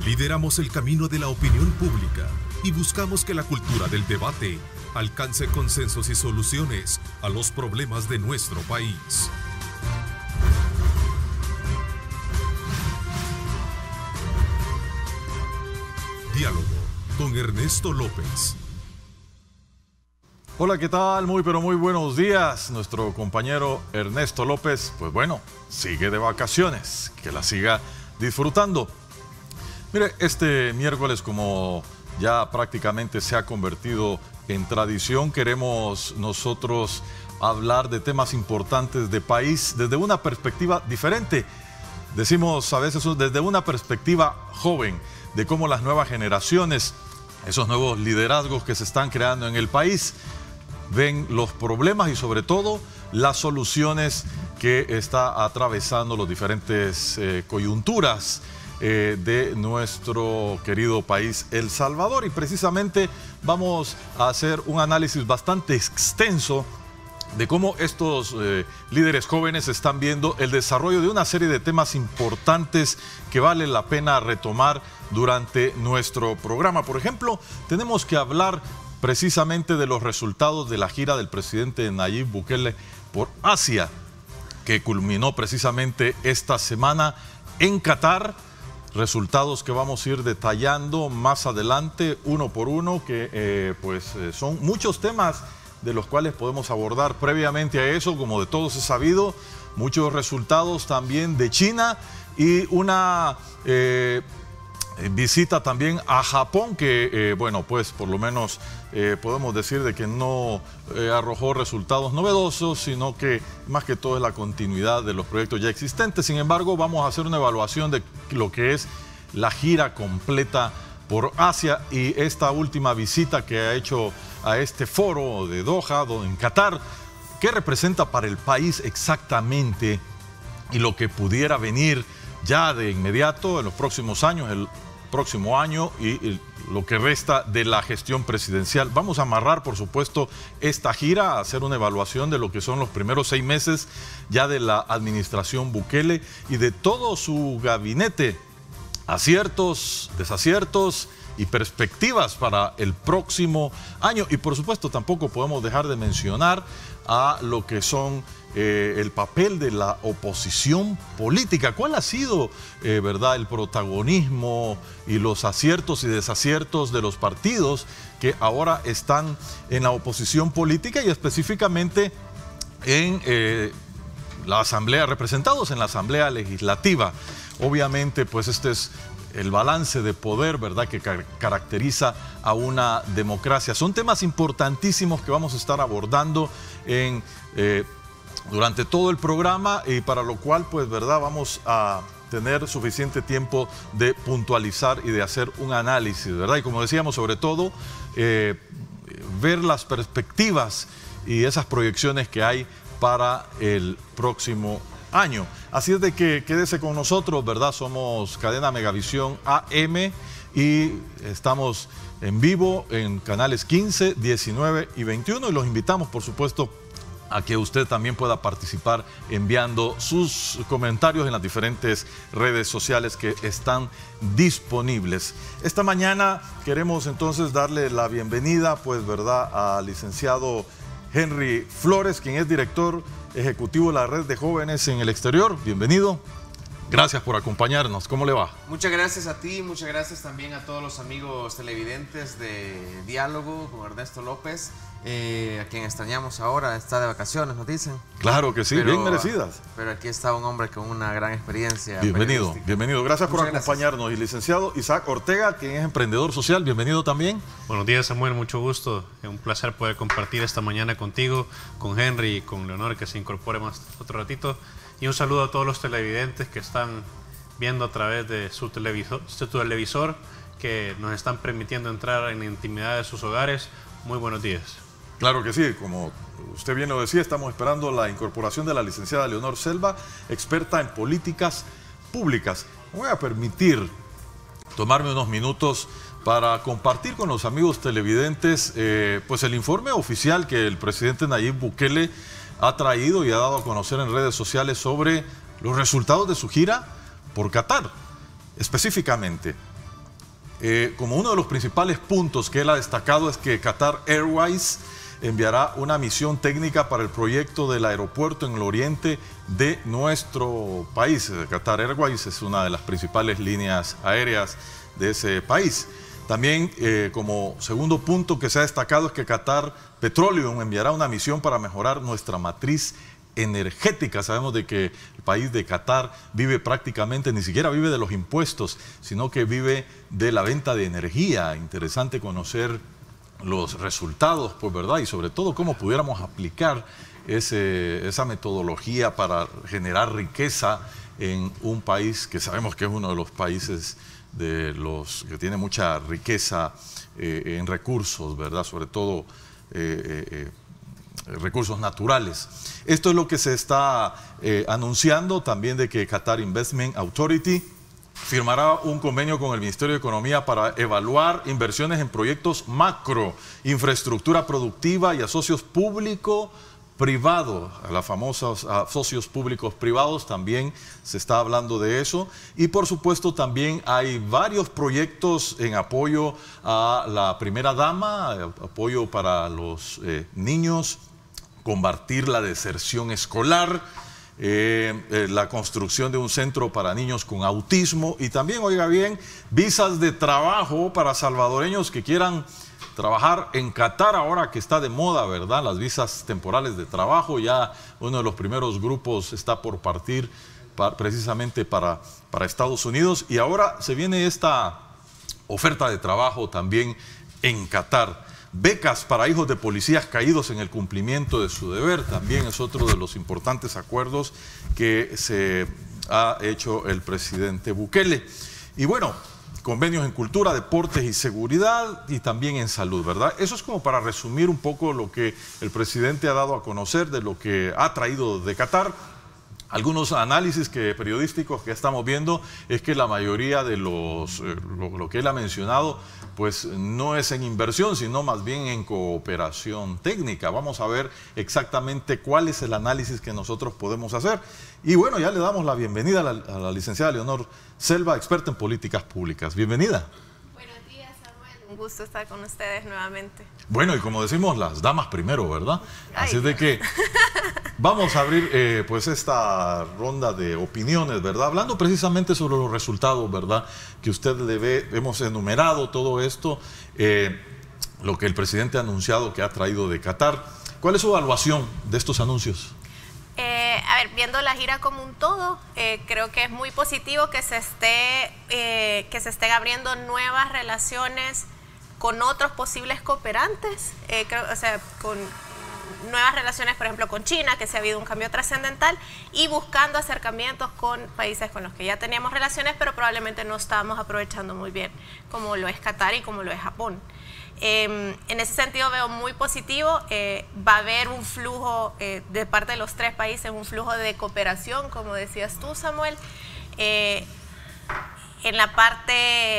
Lideramos el camino de la opinión pública y buscamos que la cultura del debate alcance consensos y soluciones a los problemas de nuestro país. Diálogo con Ernesto López. Hola, ¿qué tal? Muy buenos días. Nuestro compañero Ernesto López, pues bueno, sigue de vacaciones. Que la siga disfrutando. Mire, este miércoles, como ya prácticamente se ha convertido en tradición, queremos nosotros hablar de temas importantes de país desde una perspectiva diferente. Decimos a veces desde una perspectiva joven, de cómo las nuevas generaciones, esos nuevos liderazgos que se están creando en el país, ven los problemas y sobre todo las soluciones que está atravesando los diferentes coyunturas de nuestro querido país, El Salvador. Y precisamente vamos a hacer un análisis bastante extenso de cómo estos líderes jóvenes están viendo el desarrollo de una serie de temas importantes que vale la pena retomar durante nuestro programa. Por ejemplo, tenemos que hablar precisamente de los resultados de la gira del presidente Nayib Bukele por Asia, que culminó precisamente esta semana en Qatar. Resultados que vamos a ir detallando más adelante, uno por uno, que son muchos temas de los cuales podemos abordar. Previamente a eso, como de todos es sabido, muchos resultados también de China y una visita también a Japón que, pues por lo menos podemos decir de que no arrojó resultados novedosos, sino que más que todo es la continuidad de los proyectos ya existentes. Sin embargo, vamos a hacer una evaluación de lo que es la gira completa por Asia y esta última visita que ha hecho a este foro de Doha, en Qatar. ¿Qué representa para el país exactamente y lo que pudiera venir ya de inmediato en los próximos años, el próximo año y lo que resta de la gestión presidencial? Vamos a amarrar, por supuesto, esta gira, a hacer una evaluación de lo que son los primeros 6 meses ya de la administración Bukele y de todo su gabinete, aciertos, desaciertos y perspectivas para el próximo año. Y por supuesto tampoco podemos dejar de mencionar a lo que son el papel de la oposición política. ¿Cuál ha sido el protagonismo y los aciertos y desaciertos de los partidos que ahora están en la oposición política y específicamente en la Asamblea, representados en la Asamblea Legislativa? Obviamente, pues este es el balance de poder, ¿verdad?, que caracteriza a una democracia. Son temas importantísimos que vamos a estar abordando durante todo el programa y para lo cual, pues, ¿verdad?, vamos a tener suficiente tiempo de puntualizar y de hacer un análisis, ¿verdad? Y como decíamos, sobre todo, ver las perspectivas y esas proyecciones que hay para el próximo año. Así es de que quédese con nosotros, ¿verdad? Somos Cadena Megavisión AM y estamos en vivo en canales 15, 19 y 21 y los invitamos, por supuesto, a que usted también pueda participar enviando sus comentarios en las diferentes redes sociales que están disponibles. Esta mañana queremos entonces darle la bienvenida, pues, ¿verdad?, al licenciado Henry Flores, quien es director ejecutivo de la Red de Jóvenes en el Exterior. Bienvenido. Gracias por acompañarnos. ¿Cómo le va? Muchas gracias a ti, muchas gracias también a todos los amigos televidentes de Diálogo con Ernesto López, a quien extrañamos ahora, está de vacaciones, nos dicen. Claro que sí, pero, bien merecidas. Pero aquí está un hombre con una gran experiencia. Bienvenido, bienvenido. Gracias por acompañarnos. Gracias. Y licenciado Isaac Ortega, quien es emprendedor social, bienvenido también. Buenos días, Samuel, mucho gusto. Es un placer poder compartir esta mañana contigo, con Henry y con Leonor, que se incorpore más otro ratito. Y un saludo a todos los televidentes que están viendo a través de su televisor, que nos están permitiendo entrar en la intimidad de sus hogares. Muy buenos días. Claro que sí, como usted bien lo decía, estamos esperando la incorporación de la licenciada Leonor Selva, experta en políticas públicas. Me voy a permitir tomarme unos minutos para compartir con los amigos televidentes pues el informe oficial que el presidente Nayib Bukele ha traído y ha dado a conocer en redes sociales sobre los resultados de su gira por Qatar. Específicamente, como uno de los principales puntos que él ha destacado es que Qatar Airways enviará una misión técnica para el proyecto del aeropuerto en el oriente de nuestro país. Qatar Airways es una de las principales líneas aéreas de ese país. También, como segundo punto que se ha destacado, es que Qatar Petroleum enviará una misión para mejorar nuestra matriz energética. Sabemos de que el país de Qatar vive prácticamente, ni siquiera vive de los impuestos, sino que vive de la venta de energía. Interesante conocer los resultados, pues, ¿verdad? Y sobre todo cómo pudiéramos aplicar esa metodología para generar riqueza en un país que sabemos que es uno de los países de los que tiene mucha riqueza en recursos, ¿verdad? Sobre todo recursos naturales. Esto es lo que se está anunciando también, de que Qatar Investment Authority firmará un convenio con el Ministerio de Economía para evaluar inversiones en proyectos macro, infraestructura productiva y a socios público-privado, a las famosas socios públicos privados. También se está hablando de eso. Y por supuesto también hay varios proyectos en apoyo a la primera dama, apoyo para los niños, combatir la deserción escolar, la construcción de un centro para niños con autismo y también, oiga bien, visas de trabajo para salvadoreños que quieran trabajar en Qatar, ahora que está de moda, ¿verdad? Las visas temporales de trabajo. Ya uno de los primeros grupos está por partir precisamente para Estados Unidos, y ahora se viene esta oferta de trabajo también en Qatar. Becas para hijos de policías caídos en el cumplimiento de su deber, también es otro de los importantes acuerdos que se ha hecho el presidente Bukele. Y bueno, convenios en cultura, deportes y seguridad, y también en salud, ¿verdad? Eso es como para resumir un poco lo que el presidente ha dado a conocer de lo que ha traído de Qatar. Algunos análisis periodísticos que estamos viendo es que la mayoría de lo que él ha mencionado pues no es en inversión, sino más bien en cooperación técnica. Vamos a ver exactamente cuál es el análisis que nosotros podemos hacer. Y bueno, ya le damos la bienvenida a la licenciada Leonor Selva, experta en políticas públicas. Bienvenida. Buenos días, Samuel. Un gusto estar con ustedes nuevamente. Bueno, y como decimos, las damas primero, ¿verdad? Así es de que vamos a abrir pues esta ronda de opiniones, ¿verdad? Hablando precisamente sobre los resultados, ¿verdad? Que usted le ve, hemos enumerado todo esto, lo que el presidente ha anunciado que ha traído de Qatar. ¿Cuál es su evaluación de estos anuncios? A ver, viendo la gira como un todo, creo que es muy positivo que se estén abriendo nuevas relaciones con otros posibles cooperantes, o sea, con nuevas relaciones, por ejemplo, con China, que se ha habido un cambio trascendental, y buscando acercamientos con países con los que ya teníamos relaciones, pero probablemente no estábamos aprovechando muy bien, como lo es Qatar y como lo es Japón. En ese sentido veo muy positivo. Va a haber un flujo de parte de los tres países, un flujo de cooperación, como decías tú, Samuel. En la parte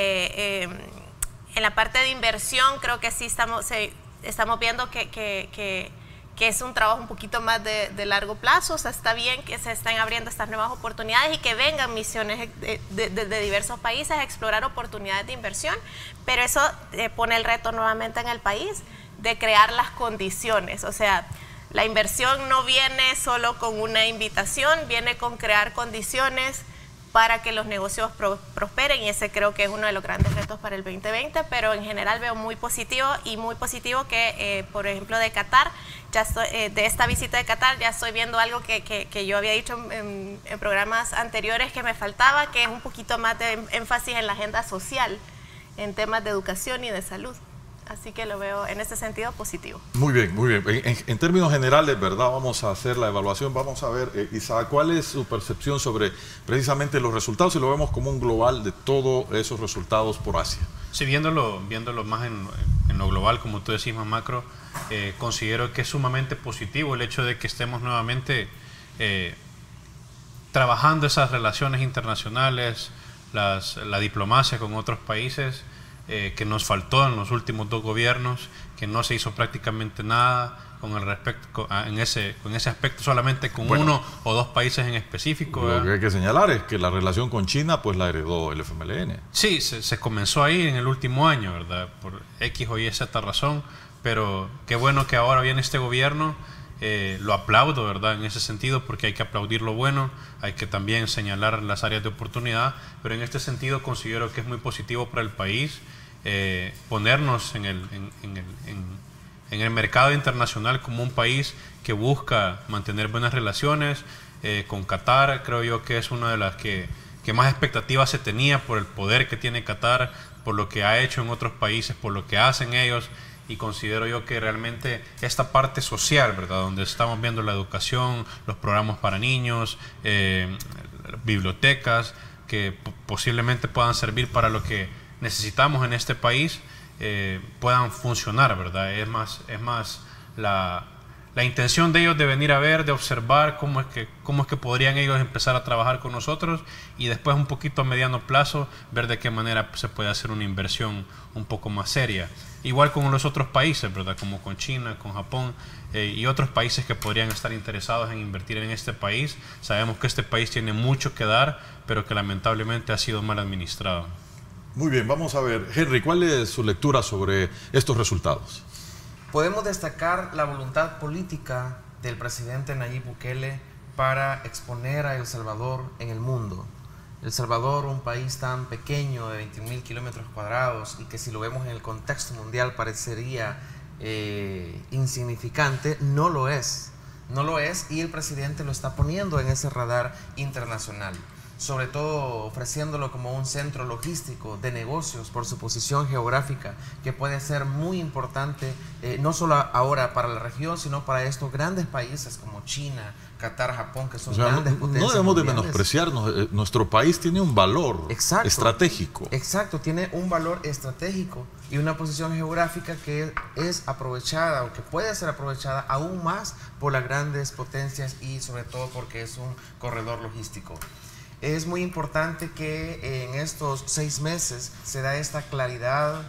de inversión creo que sí estamos viendo que es un trabajo un poquito más de largo plazo. O sea, está bien que se estén abriendo estas nuevas oportunidades y que vengan misiones de diversos países a explorar oportunidades de inversión, pero eso pone el reto nuevamente en el país de crear las condiciones. O sea, la inversión no viene solo con una invitación, viene con crear condiciones para que los negocios prosperen, y ese creo que es uno de los grandes retos para el 2020, pero en general veo muy positivo, y muy positivo que, por ejemplo, de Qatar, de esta visita de Qatar, ya estoy viendo algo que yo había dicho en programas anteriores que me faltaba, que es un poquito más de énfasis en la agenda social, en temas de educación y de salud. Así que lo veo en ese sentido positivo. Muy bien, muy bien. En términos generales, ¿verdad? Vamos a hacer la evaluación. Vamos a ver, Isaac, ¿cuál es su percepción sobre precisamente los resultados? Si lo vemos como un global de todos esos resultados por Asia. Sí, viéndolo más en lo global, como tú decís, más macro, considero que es sumamente positivo el hecho de que estemos nuevamente trabajando esas relaciones internacionales, la diplomacia con otros países, que nos faltó en los últimos dos gobiernos, que no se hizo prácticamente nada, con el respecto en ese aspecto solamente con Bueno, uno o dos países en específico. Lo que hay que señalar es que la relación con China pues la heredó el FMLN. Sí, se comenzó ahí en el último año, ¿verdad? Por X o Y Z razón, pero qué bueno que ahora viene este gobierno. Lo aplaudo, ¿verdad? En ese sentido, porque hay que aplaudir lo bueno, hay que también señalar las áreas de oportunidad, pero en este sentido considero que es muy positivo para el país ponernos en el mercado internacional como un país que busca mantener buenas relaciones con Qatar. Creo yo que es una de las que más expectativas se tenía por el poder que tiene Qatar, por lo que ha hecho en otros países, por lo que hacen ellos. Y considero yo que realmente esta parte social, ¿verdad? Donde estamos viendo la educación, los programas para niños, bibliotecas, que posiblemente puedan servir para lo que necesitamos en este país, puedan funcionar, ¿verdad? Es más la intención de ellos de venir a ver, de observar cómo es que podrían ellos empezar a trabajar con nosotros y después un poquito a mediano plazo ver de qué manera se puede hacer una inversión un poco más seria. Igual con los otros países, ¿verdad? Como con China, con Japón y otros países que podrían estar interesados en invertir en este país. Sabemos que este país tiene mucho que dar, pero que lamentablemente ha sido mal administrado. Muy bien, vamos a ver. Henry, ¿cuál es su lectura sobre estos resultados? Podemos destacar la voluntad política del presidente Nayib Bukele para exponer a El Salvador en el mundo. El Salvador, un país tan pequeño de 21.000 kilómetros cuadrados y que si lo vemos en el contexto mundial parecería insignificante, no lo es. No lo es y el presidente lo está poniendo en ese radar internacional, sobre todo ofreciéndolo como un centro logístico de negocios por su posición geográfica, que puede ser muy importante, no solo ahora para la región, sino para estos grandes países como China, Qatar, Japón, que son grandes potencias. No debemos de mundiales. menospreciarnos. Nuestro país tiene un valor estratégico. Exacto, tiene un valor estratégico y una posición geográfica que es aprovechada o que puede ser aprovechada aún más por las grandes potencias y sobre todo porque es un corredor logístico. Es muy importante que en estos 6 meses se da esta claridad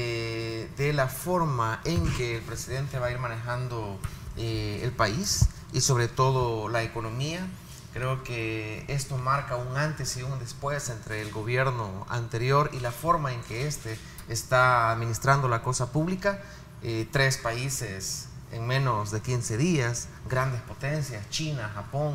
de la forma en que el presidente va a ir manejando el país y sobre todo la economía. Creo que esto marca un antes y un después entre el gobierno anterior y la forma en que este está administrando la cosa pública. 3 países en menos de 15 días, grandes potencias, China, Japón,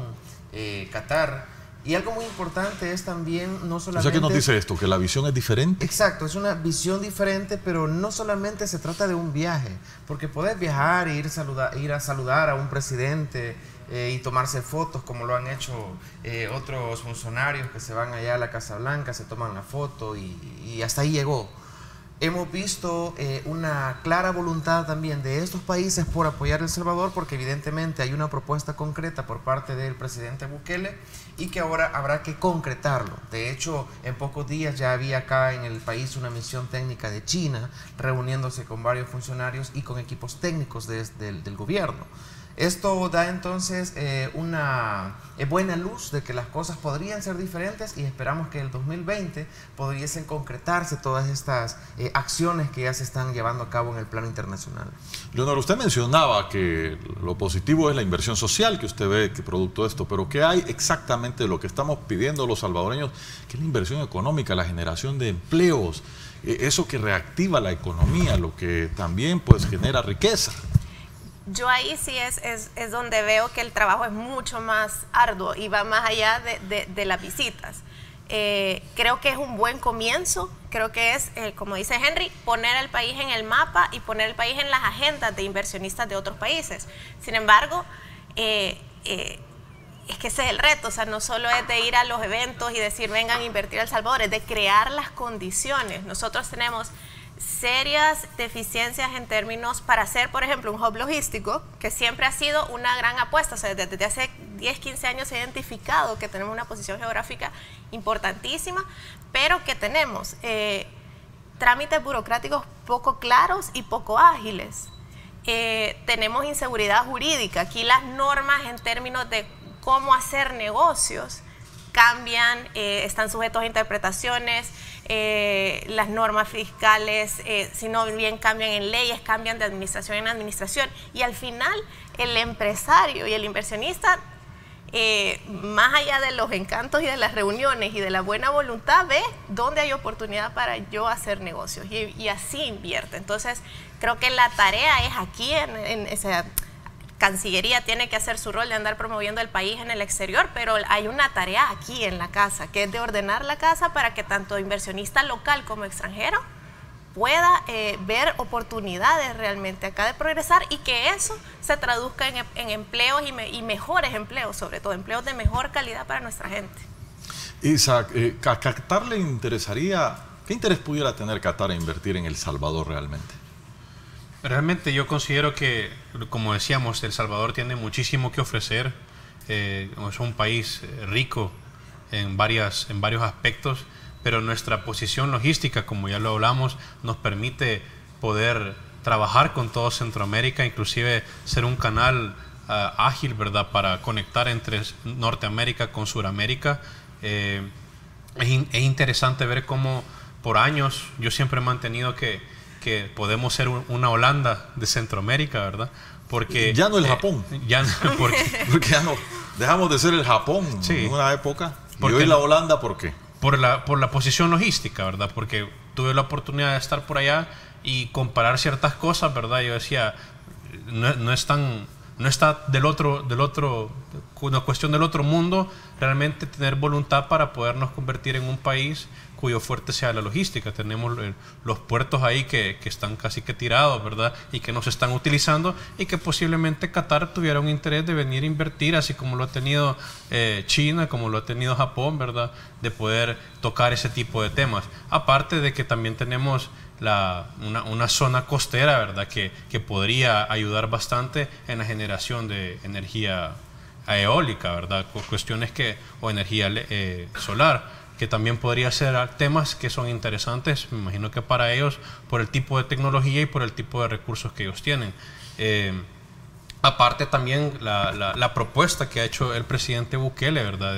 Qatar. Y algo muy importante es también no solamente... O sea, ¿qué nos dice esto? ¿Que la visión es diferente? Exacto, es una visión diferente, pero no solamente se trata de un viaje, porque podés viajar e ir a saludar a un presidente y tomarse fotos, como lo han hecho otros funcionarios que se van allá a la Casa Blanca, se toman la foto y hasta ahí llegó. Hemos visto una clara voluntad también de estos países por apoyar a El Salvador, porque evidentemente hay una propuesta concreta por parte del presidente Bukele y que ahora habrá que concretarlo. De hecho, en pocos días ya había acá en el país una misión técnica de China reuniéndose con varios funcionarios y con equipos técnicos del gobierno. Esto da entonces una buena luz de que las cosas podrían ser diferentes y esperamos que en el 2020 pudiesen concretarse todas estas acciones que ya se están llevando a cabo en el plano internacional. Leonor, usted mencionaba que lo positivo es la inversión social que usted ve que producto de esto, pero ¿qué hay exactamente de lo que estamos pidiendo los salvadoreños? Que es la inversión económica, la generación de empleos, eso que reactiva la economía, lo que también pues genera riqueza. Yo ahí sí es donde veo que el trabajo es mucho más arduo y va más allá de las visitas. Creo que es un buen comienzo, creo que es, como dice Henry, poner al país en el mapa y poner el país en las agendas de inversionistas de otros países. Sin embargo, es que ese es el reto, o sea, no solo es de ir a los eventos y decir vengan a invertir a El Salvador, es de crear las condiciones. Nosotros tenemos serias deficiencias en términos para hacer, por ejemplo, un hub logístico, que siempre ha sido una gran apuesta. O sea, desde hace 10, 15 años se ha identificado que tenemos una posición geográfica importantísima, pero que tenemos trámites burocráticos poco claros y poco ágiles. Tenemos inseguridad jurídica. Aquí las normas en términos de cómo hacer negocios cambian, están sujetos a interpretaciones, las normas fiscales, si no bien cambian en leyes, cambian de administración en administración, y al final el empresario y el inversionista, más allá de los encantos y de las reuniones y de la buena voluntad, ve dónde hay oportunidad para yo hacer negocios y así invierte. Entonces creo que la tarea es aquí, en esa Cancillería tiene que hacer su rol de andar promoviendo el país en el exterior, pero hay una tarea aquí en la casa, que es de ordenar la casa para que tanto inversionista local como extranjero pueda ver oportunidades realmente acá de progresar, y que eso se traduzca en empleos y mejores empleos, sobre todo empleos de mejor calidad para nuestra gente. Isaac, ¿a Qatar le interesaría, qué interés pudiera tener Qatar en invertir en El Salvador realmente? Realmente yo considero que, como decíamos, El Salvador tiene muchísimo que ofrecer. Es un país rico en varios aspectos, pero nuestra posición logística, como ya lo hablamos, nos permite poder trabajar con todo Centroamérica, inclusive ser un canal ágil, ¿verdad?, para conectar entre Norteamérica con Suramérica. Es interesante ver cómo por años yo siempre he mantenido que podemos ser una Holanda de Centroamérica, ¿verdad? Porque ya no el Japón. Porque ya no dejamos de ser el Japón, sí, en una época. Y hoy la Holanda, ¿por qué? Por la posición logística, ¿verdad? Porque tuve la oportunidad de estar por allá y comparar ciertas cosas, ¿verdad? Yo decía, no está del otro, una cuestión del otro mundo, realmente tener voluntad para podernos convertir en un país cuyo fuerte sea la logística. Tenemos los puertos ahí que están casi que tirados, ¿verdad? Y que no se están utilizando, y que posiblemente Qatar tuviera un interés de venir a invertir, así como lo ha tenido China, como lo ha tenido Japón, ¿verdad? De poder tocar ese tipo de temas. Aparte de que también tenemos una zona costera, ¿verdad? Que podría ayudar bastante en la generación de energía eólica, ¿verdad? Cuestiones o energía solar, que también podría ser temas que son interesantes, me imagino que para ellos, por el tipo de tecnología y por el tipo de recursos que ellos tienen. Aparte también la propuesta que ha hecho el presidente Bukele, ¿verdad?,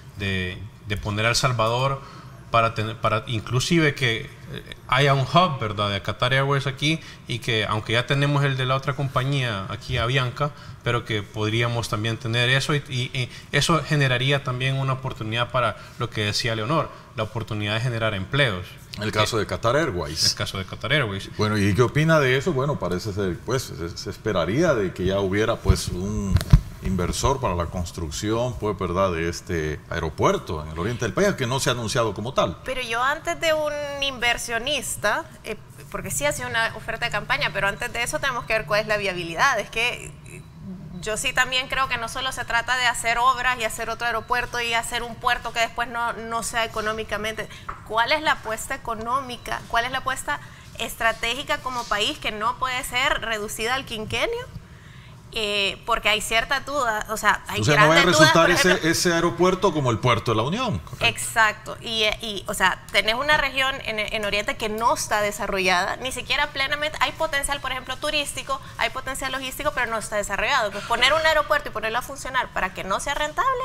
de poner a El Salvador para inclusive que haya un hub, ¿verdad?, de Qatar Airways aquí, y que aunque ya tenemos el de la otra compañía aquí, Avianca, pero que podríamos también tener eso, y eso generaría también una oportunidad para lo que decía Leonor, la oportunidad de generar empleos. El caso de Qatar Airways. El caso de Qatar Airways. Bueno, ¿y qué opina de eso? Bueno, parece ser, pues, se esperaría de que ya hubiera, pues, un inversor para la construcción, pues, ¿verdad?, de este aeropuerto en el oriente del país, que no se ha anunciado como tal. Pero yo, antes de un inversionista, porque sí ha sido una oferta de campaña, pero antes de eso tenemos que ver cuál es la viabilidad. Es que yo sí también creo que no solo se trata de hacer obras y hacer otro aeropuerto y hacer un puerto que después no sea económicamente. ¿Cuál es la apuesta económica? ¿Cuál es la apuesta estratégica como país, que no puede ser reducida al quinquenio? Porque hay cierta duda, o sea, no va a resultar ese aeropuerto como el puerto de la Unión. Exacto, y o sea, tenés una región en Oriente que no está desarrollada, ni siquiera plenamente. Hay potencial, por ejemplo, turístico, hay potencial logístico, pero no está desarrollado. Pues poner un aeropuerto y ponerlo a funcionar para que no sea rentable,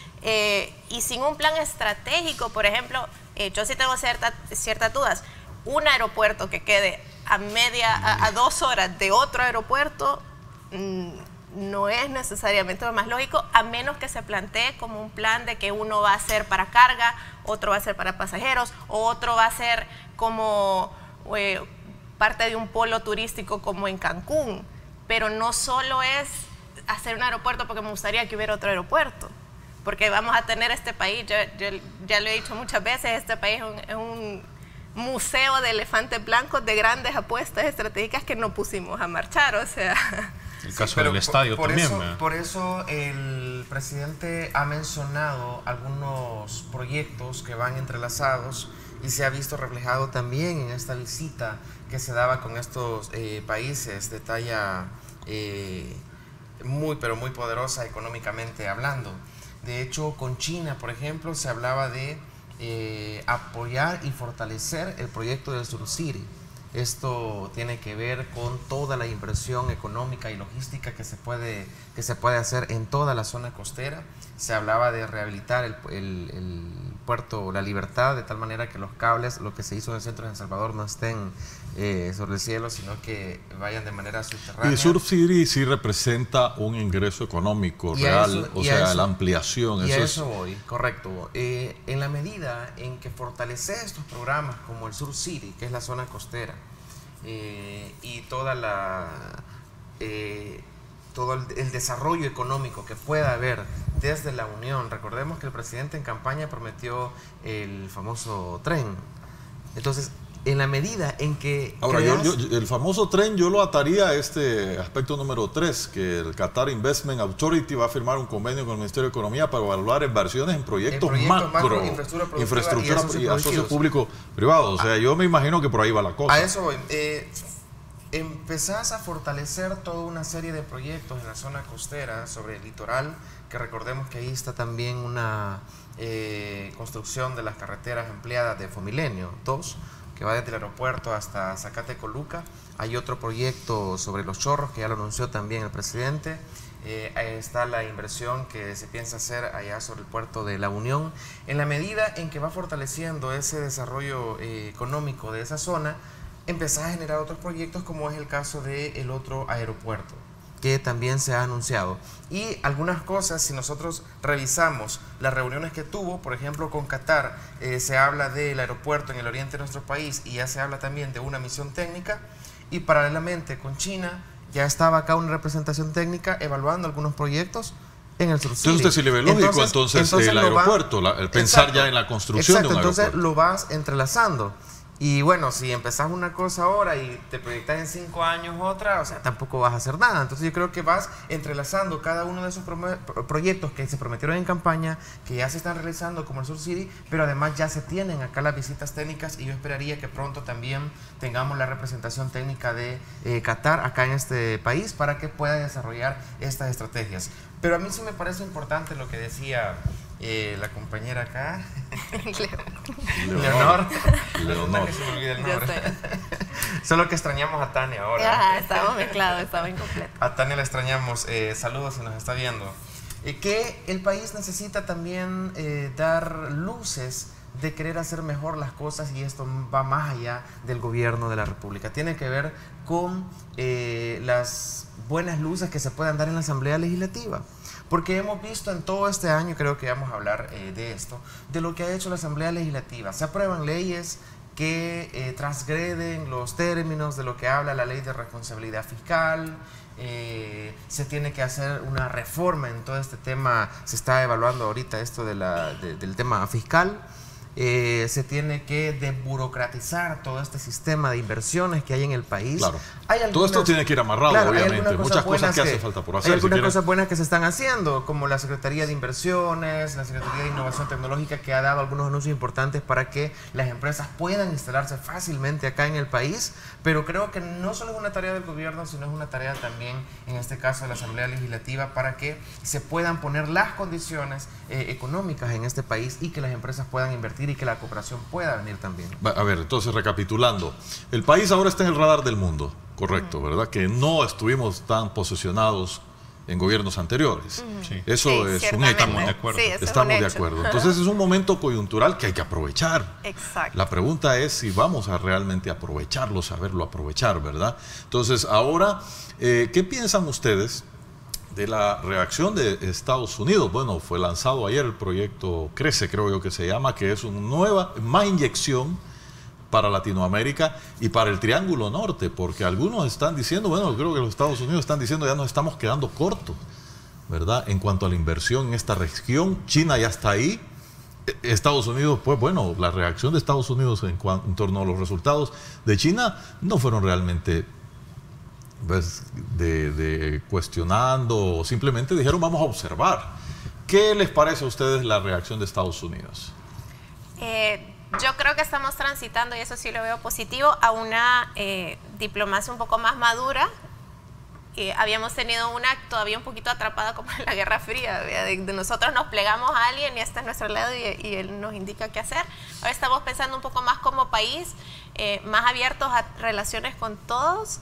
y sin un plan estratégico, por ejemplo, yo sí tengo ciertas dudas. Un aeropuerto que quede a 2 horas de otro aeropuerto no es necesariamente lo más lógico, a menos que se plantee como un plan de que uno va a ser para carga, otro va a ser para pasajeros, o otro va a ser como parte de un polo turístico como en Cancún. Pero no solo es hacer un aeropuerto porque me gustaría que hubiera otro aeropuerto, porque vamos a tener este país, yo ya lo he dicho muchas veces, este país es un museo de elefantes blancos, de grandes apuestas estratégicas que no pusimos a marchar, o sea... El caso del estadio también. Por eso el presidente ha mencionado algunos proyectos que van entrelazados, y se ha visto reflejado también en esta visita que se daba con estos países de talla pero muy poderosa económicamente hablando. De hecho, con China, por ejemplo, se hablaba de apoyar y fortalecer el proyecto del Surcity, Esto tiene que ver con toda la inversión económica y logística que se puede hacer en toda la zona costera. Se hablaba de rehabilitar el puerto La Libertad, de tal manera que los cables, lo que se hizo en el centro de San Salvador, no estén sobre el cielo, sino que vayan de manera subterránea. Y Surf City sí representa un ingreso económico real, la ampliación. Y a eso voy, correcto. En la medida en que fortaleces estos programas como el Surf City, que es la zona costera, y toda todo el desarrollo económico que pueda haber desde la Unión. Recordemos que el presidente en campaña prometió el famoso tren. Entonces, en la medida en que... Ahora, el famoso tren yo lo ataría a este aspecto número 3, que el Qatar Investment Authority va a firmar un convenio con el Ministerio de Economía para evaluar inversiones en proyectos macro, infraestructura y asocios público-privados. O sea, yo me imagino que por ahí va la cosa. A eso voy. Empezás a fortalecer toda una serie de proyectos en la zona costera sobre el litoral, que recordemos que ahí está también una construcción de las carreteras empleadas de Fomilenio 2, que va desde el aeropuerto hasta Zacatecoluca. Hay otro proyecto sobre los Chorros, que ya lo anunció también el presidente. Ahí está la inversión que se piensa hacer allá sobre el puerto de La Unión. En la medida en que va fortaleciendo ese desarrollo económico de esa zona, empezar a generar otros proyectos, como es el caso del otro aeropuerto, que también se ha anunciado. Y algunas cosas, si nosotros revisamos las reuniones que tuvo, por ejemplo con Qatar, se habla del aeropuerto en el oriente de nuestro país, y ya se habla también de una misión técnica, y paralelamente con China ya estaba acá una representación técnica evaluando algunos proyectos en el Surf City. Entonces usted sí le ve lógico entonces el aeropuerto, el pensar ya en la construcción de un aeropuerto. Entonces lo vas entrelazando. Y bueno, si empezás una cosa ahora y te proyectas en 5 años otra, o sea, tampoco vas a hacer nada. Entonces yo creo que vas entrelazando cada uno de esos proyectos que se prometieron en campaña, que ya se están realizando como el Surf City, pero además ya se tienen acá las visitas técnicas, y yo esperaría que pronto también tengamos la representación técnica de Qatar acá en este país para que pueda desarrollar estas estrategias. Pero a mí sí me parece importante lo que decía la compañera acá, Leonor. Que se me olvida el nombre. Solo que extrañamos a Tania ahora. Ajá, estamos mezclados, estaba incompleto. A Tania la extrañamos. Saludos si nos está viendo. Que el país necesita también dar luces de querer hacer mejor las cosas, y esto va más allá del gobierno de la República. Tiene que ver con las buenas luces que se puedan dar en la Asamblea Legislativa. Porque hemos visto en todo este año, creo que vamos a hablar de esto, de lo que ha hecho la Asamblea Legislativa. Se aprueban leyes que transgreden los términos de lo que habla la Ley de Responsabilidad Fiscal. Se tiene que hacer una reforma en todo este tema. Se está evaluando ahorita esto del tema fiscal. Se tiene que desburocratizar todo este sistema de inversiones que hay en el país. Claro. Todo esto tiene que ir amarrado, obviamente. Muchas cosas que hace falta por hacer. Hay algunas cosas buenas que se están haciendo, como la Secretaría de Inversiones, la Secretaría de Innovación Tecnológica, que ha dado algunos anuncios importantes para que las empresas puedan instalarse fácilmente acá en el país. Pero creo que no solo es una tarea del gobierno, sino es una tarea también, en este caso, de la Asamblea Legislativa, para que se puedan poner las condiciones económicas en este país, y que las empresas puedan invertir y que la cooperación pueda venir también. A ver, entonces recapitulando, el país ahora está en el radar del mundo, correcto, ¿verdad? Que no estuvimos tan posicionados en gobiernos anteriores. Sí. Eso es un hecho. Estamos de acuerdo. Sí, estamos de acuerdo. Entonces es un momento coyuntural que hay que aprovechar. Exacto. La pregunta es si vamos a realmente aprovecharlo, saberlo aprovechar, ¿verdad? Entonces ahora, ¿qué piensan ustedes de la reacción de Estados Unidos? Bueno, fue lanzado ayer el proyecto Crece, creo yo que se llama, que es una más inyección para Latinoamérica y para el Triángulo Norte, porque algunos están diciendo, bueno, creo que los Estados Unidos están diciendo, ya nos estamos quedando cortos, ¿verdad? En cuanto a la inversión en esta región. China ya está ahí. Estados Unidos, pues bueno, la reacción de Estados Unidos en torno a los resultados de China no fueron realmente de cuestionando, o simplemente dijeron vamos a observar. ¿Qué les parece a ustedes la reacción de Estados Unidos? Yo creo que estamos transitando, y eso sí lo veo positivo, a una diplomacia un poco más madura. Habíamos tenido una todavía un poquito atrapada como en la Guerra Fría, de nosotros nos plegamos a alguien y este es nuestro lado y él nos indica qué hacer. Ahora estamos pensando un poco más como país. más abiertos a relaciones con todos,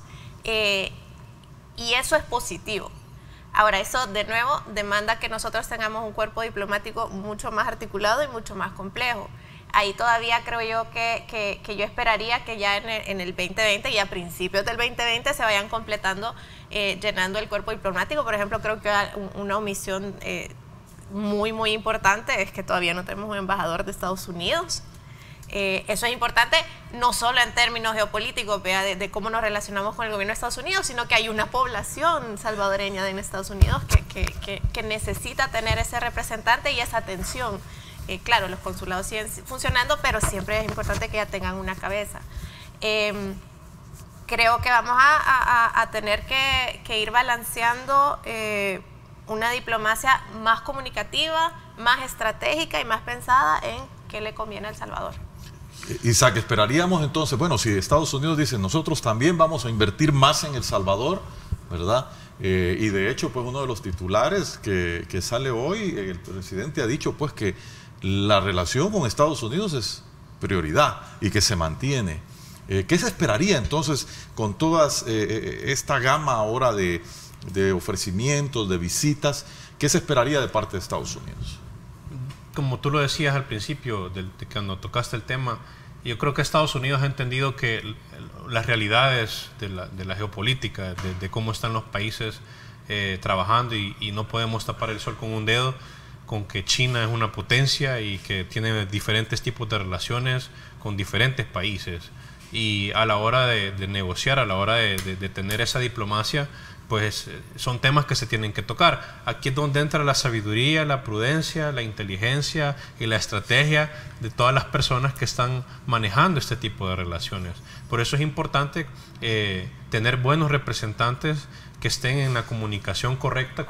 y eso es positivo. Ahora, eso de nuevo demanda que nosotros tengamos un cuerpo diplomático mucho más articulado y mucho más complejo. Ahí todavía creo yo que yo esperaría que ya en el 2020 y a principios del 2020 se vayan completando, llenando el cuerpo diplomático. Por ejemplo, creo que una omisión muy importante es que todavía no tenemos un embajador de Estados Unidos. Eso es importante no solo en términos geopolíticos, de cómo nos relacionamos con el gobierno de Estados Unidos, sino que hay una población salvadoreña en Estados Unidos que necesita tener ese representante y esa atención. Claro, los consulados siguen funcionando, pero siempre es importante que ya tengan una cabeza. Creo que vamos a tener que ir balanceando una diplomacia más comunicativa, más estratégica y más pensada en qué le conviene a El Salvador. Isaac, esperaríamos entonces, bueno, si Estados Unidos dice nosotros también vamos a invertir más en El Salvador, ¿verdad? Y de hecho, pues uno de los titulares que sale hoy, el presidente ha dicho pues que la relación con Estados Unidos es prioridad y que se mantiene. ¿Qué se esperaría entonces con toda esta gama ahora de ofrecimientos, de visitas? ¿Qué se esperaría de parte de Estados Unidos? Como tú lo decías al principio, cuando tocaste el tema, yo creo que Estados Unidos ha entendido que las realidades de la geopolítica, de cómo están los países trabajando, y no podemos tapar el sol con un dedo, con que China es una potencia y que tiene diferentes tipos de relaciones con diferentes países. Y a la hora de negociar, a la hora de tener esa diplomacia, pues son temas que se tienen que tocar. Aquí es donde entra la sabiduría, la prudencia, la inteligencia y la estrategia de todas las personas que están manejando este tipo de relaciones. Por eso es importante tener buenos representantes que estén en la comunicación correcta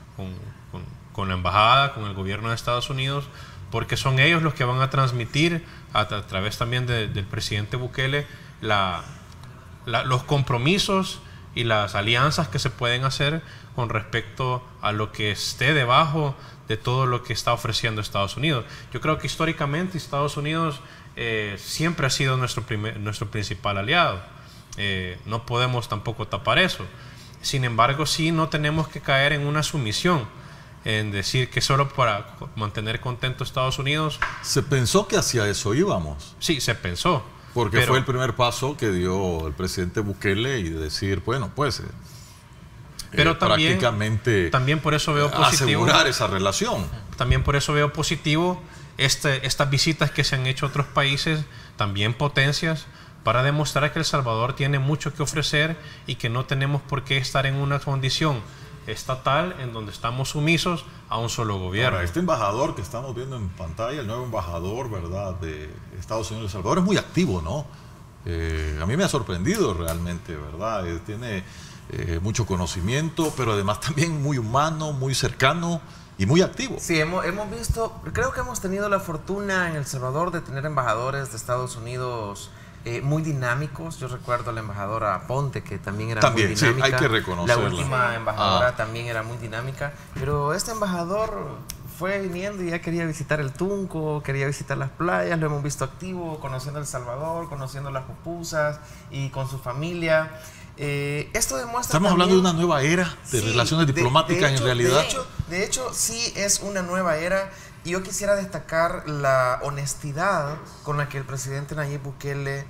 con la embajada, con el gobierno de Estados Unidos, porque son ellos los que van a transmitir a través también del presidente Bukele los compromisos y las alianzas que se pueden hacer con respecto a lo que esté debajo de todo lo que está ofreciendo Estados Unidos. Yo creo que históricamente Estados Unidos siempre ha sido nuestro principal aliado. No podemos tampoco tapar eso. Sin embargo, sí, no tenemos que caer en una sumisión, en decir que solo para mantener contento a Estados Unidos. ¿Se pensó que hacia eso íbamos? Sí, se pensó. Porque fue el primer paso que dio el presidente Bukele, y decir, bueno, pues pero prácticamente también por eso veo positivo asegurar esa relación. También por eso veo positivo estas visitas que se han hecho a otros países, también potencias, para demostrar que El Salvador tiene mucho que ofrecer y que no tenemos por qué estar en una condición estatal en donde estamos sumisos a un solo gobierno. Ahora, este embajador que estamos viendo en pantalla, el nuevo embajador, ¿verdad?, de Estados Unidos en El Salvador, es muy activo, ¿no? A mí me ha sorprendido realmente, ¿verdad? Tiene mucho conocimiento, pero además también muy humano, muy cercano y muy activo. Sí, hemos visto, creo que hemos tenido la fortuna en El Salvador de tener embajadores de Estados Unidos muy dinámicos. Yo recuerdo a la embajadora Ponte, que también era muy dinámica. Sí, hay que reconocerla. La última embajadora también era muy dinámica, pero este embajador fue viniendo y ya quería visitar el Tunco, quería visitar las playas. Lo hemos visto activo, conociendo El Salvador, conociendo las pupusas y con su familia. Esto demuestra. Estamos hablando de una nueva era de relaciones diplomáticas, en realidad. De hecho, sí es una nueva era. Y yo quisiera destacar la honestidad con la que el presidente Nayib Bukele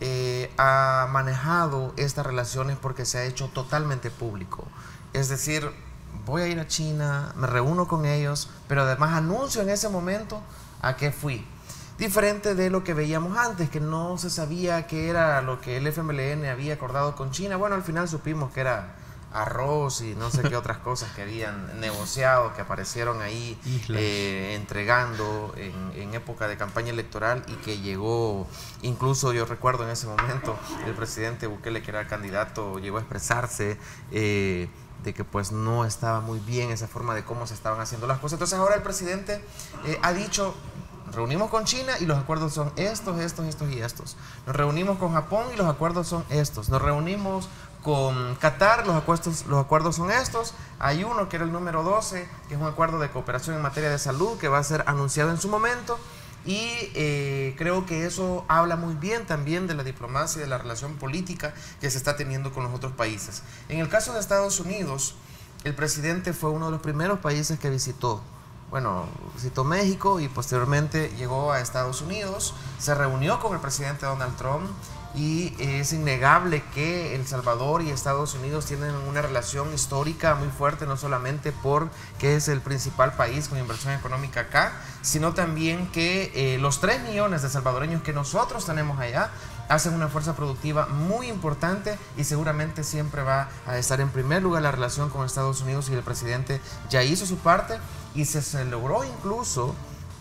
ha manejado estas relaciones, porque se ha hecho totalmente público. Es decir, voy a ir a China, me reúno con ellos, pero además anuncio en ese momento a qué fui. Diferente de lo que veíamos antes, que no se sabía qué era lo que el FMLN había acordado con China. Bueno, al final supimos que era arroz y no sé qué otras cosas que habían negociado, que aparecieron ahí entregando en época de campaña electoral, y que llegó, incluso yo recuerdo en ese momento, el presidente Bukele, que era el candidato, llegó a expresarse de que pues no estaba muy bien esa forma de cómo se estaban haciendo las cosas. Entonces ahora el presidente ha dicho: reunimos con China y los acuerdos son estos y estos. Nos reunimos con Japón y los acuerdos son estos. Nos reunimos con Qatar, los acuerdos son estos. Hay uno que era el número 12, que es un acuerdo de cooperación en materia de salud, que va a ser anunciado en su momento. y creo que eso habla muy bien también de la diplomacia y de la relación política que se está teniendo con los otros países. En el caso de Estados Unidos, el presidente fue uno de los primeros países que visitó. Bueno, visitó México y posteriormente llegó a Estados Unidos, se reunió con el presidente Donald Trump y es innegable que El Salvador y Estados Unidos tienen una relación histórica muy fuerte, no solamente porque es el principal país con inversión económica acá, sino también que los 3 millones de salvadoreños que nosotros tenemos allá hacen una fuerza productiva muy importante y seguramente siempre va a estar en primer lugar la relación con Estados Unidos, y el presidente ya hizo su parte y se logró incluso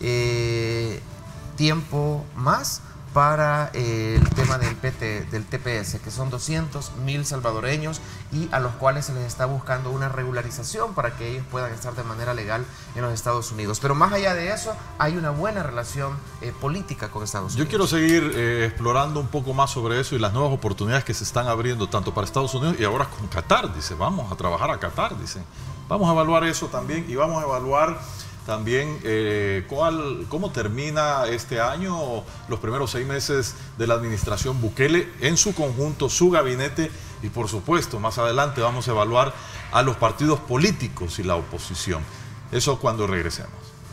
tiempo más para el tema del TPS, que son 200,000 salvadoreños y a los cuales se les está buscando una regularización para que ellos puedan estar de manera legal en los Estados Unidos. Pero más allá de eso, hay una buena relación política con Estados Unidos. Yo quiero seguir explorando un poco más sobre eso y las nuevas oportunidades que se están abriendo tanto para Estados Unidos y ahora con Qatar. Dice, vamos a trabajar a Qatar, dice. Vamos a evaluar eso también y vamos a evaluar también cómo termina este año, los primeros 6 meses de la administración Bukele en su conjunto, su gabinete, y por supuesto más adelante vamos a evaluar a los partidos políticos y la oposición. Eso cuando regresemos.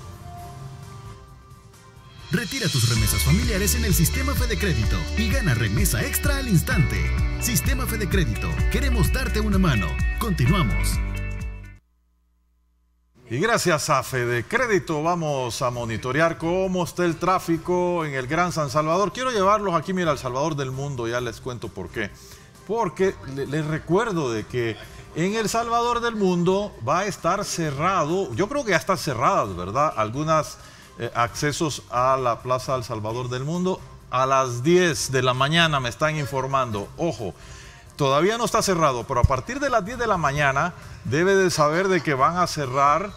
Retira tus remesas familiares en el Sistema Fede Crédito y gana remesa extra al instante. Sistema Fede Crédito, queremos darte una mano. Continuamos. Y gracias a Fede Crédito vamos a monitorear cómo está el tráfico en el Gran San Salvador. Quiero llevarlos aquí, mira, al Salvador del mundo, ya les cuento por qué. Porque les recuerdo de que en el Salvador del mundo va a estar cerrado, yo creo que ya están cerradas, ¿verdad? Algunos accesos a la Plaza del Salvador del Mundo a las 10 de la mañana me están informando. Ojo, todavía no está cerrado, pero a partir de las 10 de la mañana debe de saber de que van a cerrar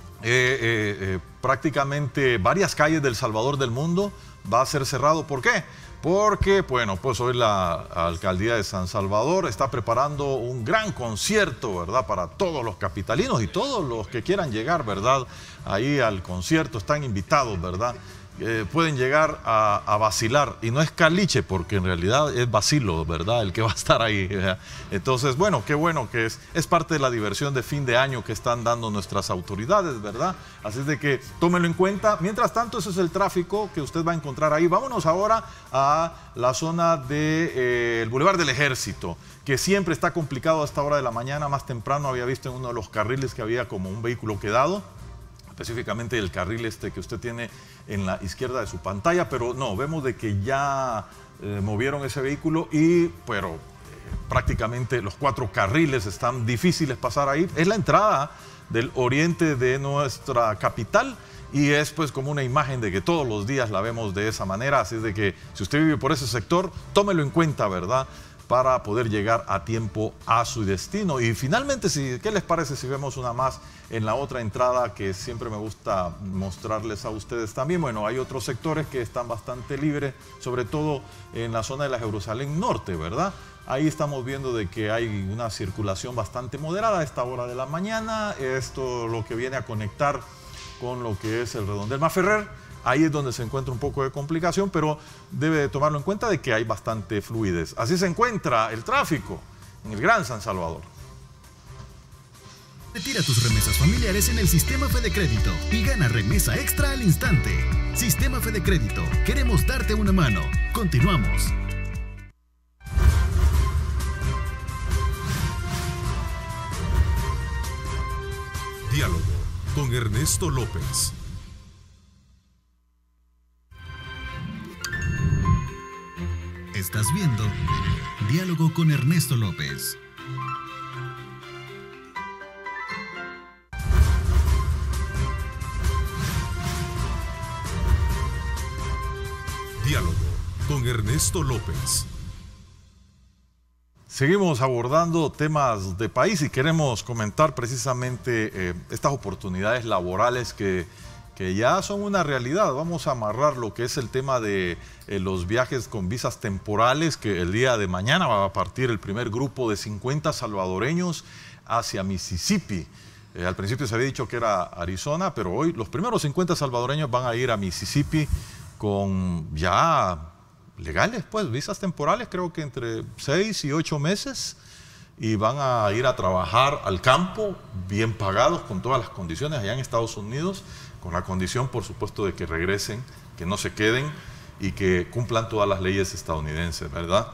prácticamente varias calles del Salvador del Mundo. Va a ser cerrado. ¿Por qué? Porque, bueno, pues hoy la Alcaldía de San Salvador está preparando un gran concierto, ¿verdad? Para todos los capitalinos y todos los que quieran llegar, ¿verdad? Ahí al concierto están invitados, ¿verdad? Pueden llegar a vacilar, y no es caliche porque en realidad es vacilo, ¿verdad? El que va a estar ahí, ¿verdad? Entonces, bueno, qué bueno que es parte de la diversión de fin de año que están dando nuestras autoridades, ¿verdad? Así es de que tómenlo en cuenta. Mientras tanto, ese es el tráfico que usted va a encontrar ahí. Vámonos ahora a la zona del Boulevard del Ejército, que siempre está complicado a esta hora de la mañana. Más temprano había visto en uno de los carriles que había como un vehículo quedado, específicamente el carril que usted tiene en la izquierda de su pantalla, pero no, vemos de que ya movieron ese vehículo pero prácticamente los 4 carriles están difíciles pasar ahí. Es la entrada del oriente de nuestra capital y es pues como una imagen de que todos los días la vemos de esa manera, así es de que si usted vive por ese sector, tómelo en cuenta, ¿verdad?, para poder llegar a tiempo a su destino. Y finalmente, ¿qué les parece si vemos una más en la otra entrada que siempre me gusta mostrarles a ustedes también? Bueno, hay otros sectores que están bastante libres, sobre todo en la zona de la Jerusalén Norte, ¿verdad? Ahí estamos viendo de que hay una circulación bastante moderada a esta hora de la mañana. Esto lo que viene a conectar con lo que es el redondel Maferrer. Ahí es donde se encuentra un poco de complicación, pero debe de tomarlo en cuenta de que hay bastante fluidez. Así se encuentra el tráfico en el Gran San Salvador. Retira tus remesas familiares en el Sistema Fede Crédito y gana remesa extra al instante. Sistema Fede Crédito, queremos darte una mano. Continuamos. Diálogo con Ernesto López. Estás viendo Diálogo con Ernesto López. Diálogo con Ernesto López. Seguimos abordando temas de país y queremos comentar precisamente estas oportunidades laborales que ya son una realidad. Vamos a amarrar lo que es el tema de los viajes con visas temporales, que el día de mañana va a partir el primer grupo de 50 salvadoreños hacia Mississippi. Al principio se había dicho que era Arizona, pero hoy los primeros 50 salvadoreños van a ir a Mississippi con ya legales, pues visas temporales, creo que entre 6 y 8 meses, y van a ir a trabajar al campo, bien pagados, con todas las condiciones allá en Estados Unidos, con la condición, por supuesto, de que regresen, que no se queden y que cumplan todas las leyes estadounidenses, ¿verdad?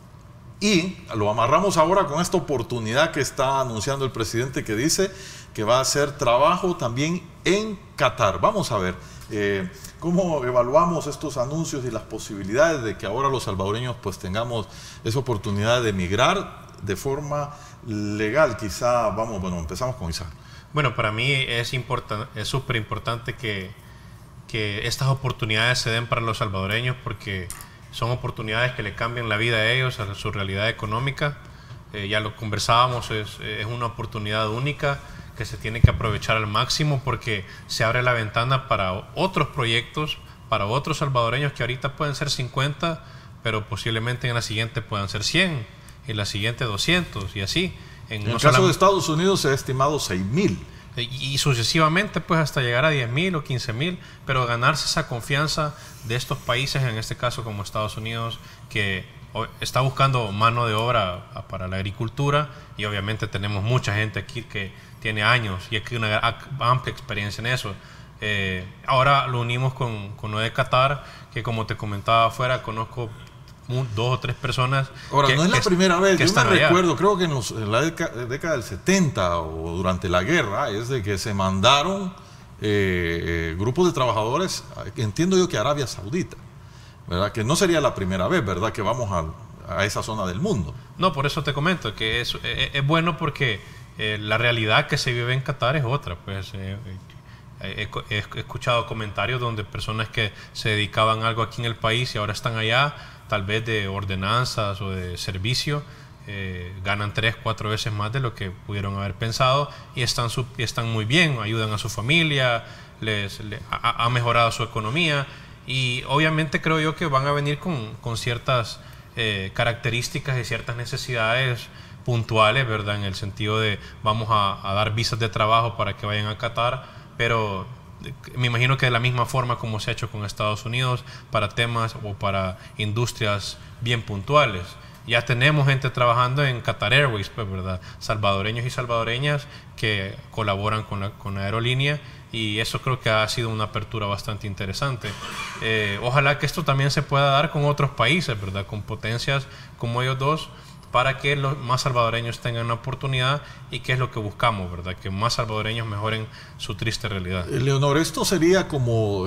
Y lo amarramos ahora con esta oportunidad que está anunciando el presidente, que dice que va a hacer trabajo también en Qatar. Vamos a ver cómo evaluamos estos anuncios y las posibilidades de que ahora los salvadoreños pues tengamos esa oportunidad de emigrar de forma legal. Quizá, bueno, empezamos con Isaac. Bueno, para mí es súper importante que estas oportunidades se den para los salvadoreños, porque son oportunidades que le cambian la vida a ellos, a su realidad económica. Ya lo conversábamos, es una oportunidad única que se tiene que aprovechar al máximo, porque se abre la ventana para otros proyectos, para otros salvadoreños que ahorita pueden ser 50, pero posiblemente en la siguiente puedan ser 100, en la siguiente 200 y así. En el caso de Estados Unidos se ha estimado 6.000. Y sucesivamente pues hasta llegar a 10.000 o 15.000, pero ganarse esa confianza de estos países, en este caso como Estados Unidos, que está buscando mano de obra para la agricultura, y obviamente tenemos mucha gente aquí que tiene años y aquí una amplia experiencia en eso. Ahora lo unimos con lo de Qatar, que como te comentaba afuera, conozco 2 o 3 personas. Ahora, no es la primera vez. Yo me recuerdo, creo que en la década del 70 o durante la guerra, es de que se mandaron grupos de trabajadores, entiendo yo que a Arabia Saudita, ¿verdad? Que no sería la primera vez, ¿verdad?, que vamos a esa zona del mundo. No, por eso te comento que es bueno, porque la realidad que se vive en Qatar es otra. Pues he escuchado comentarios donde personas que se dedicaban a algo aquí en el país y ahora están allá, tal vez de ordenanzas o de servicio, ganan 3, 4 veces más de lo que pudieron haber pensado, y están muy bien, ayudan a su familia, ha mejorado su economía, y obviamente creo yo que van a venir con ciertas características y ciertas necesidades puntuales, ¿verdad? En el sentido de vamos a dar visas de trabajo para que vayan a Qatar, pero me imagino que de la misma forma como se ha hecho con Estados Unidos, para temas o para industrias bien puntuales. Ya tenemos gente trabajando en Qatar Airways, pues, ¿verdad? Salvadoreños y salvadoreñas que colaboran con la aerolínea, y eso creo que ha sido una apertura bastante interesante. Ojalá que esto también se pueda dar con otros países, ¿verdad? Con potencias como ellos dos, para que los más salvadoreños tengan una oportunidad, y que es lo que buscamos, ¿verdad? Que más salvadoreños mejoren su triste realidad. Leonor, esto sería como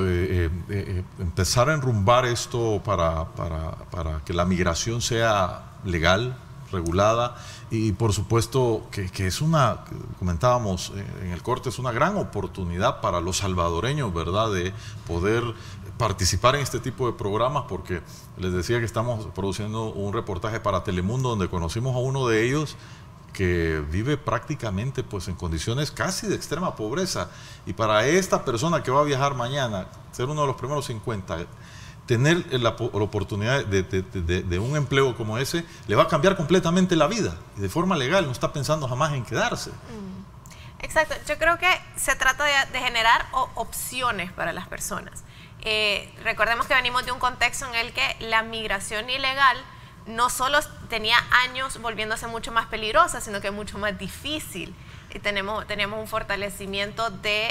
empezar a enrumbar esto para que la migración sea legal, regulada, y por supuesto que es comentábamos en el corte, es una gran oportunidad para los salvadoreños, ¿verdad?, de poder participar en este tipo de programas, porque les decía que estamos produciendo un reportaje para Telemundo donde conocimos a uno de ellos que vive prácticamente pues en condiciones casi de extrema pobreza, y para esta persona que va a viajar mañana, ser uno de los primeros 50, tener la oportunidad de un empleo como ese, le va a cambiar completamente la vida, y de forma legal, no está pensando jamás en quedarse. Exacto, yo creo que se trata de generar opciones para las personas. Recordemos que venimos de un contexto en el que la migración ilegal no solo tenía años volviéndose mucho más peligrosa, sino que mucho más difícil. Y tenemos un fortalecimiento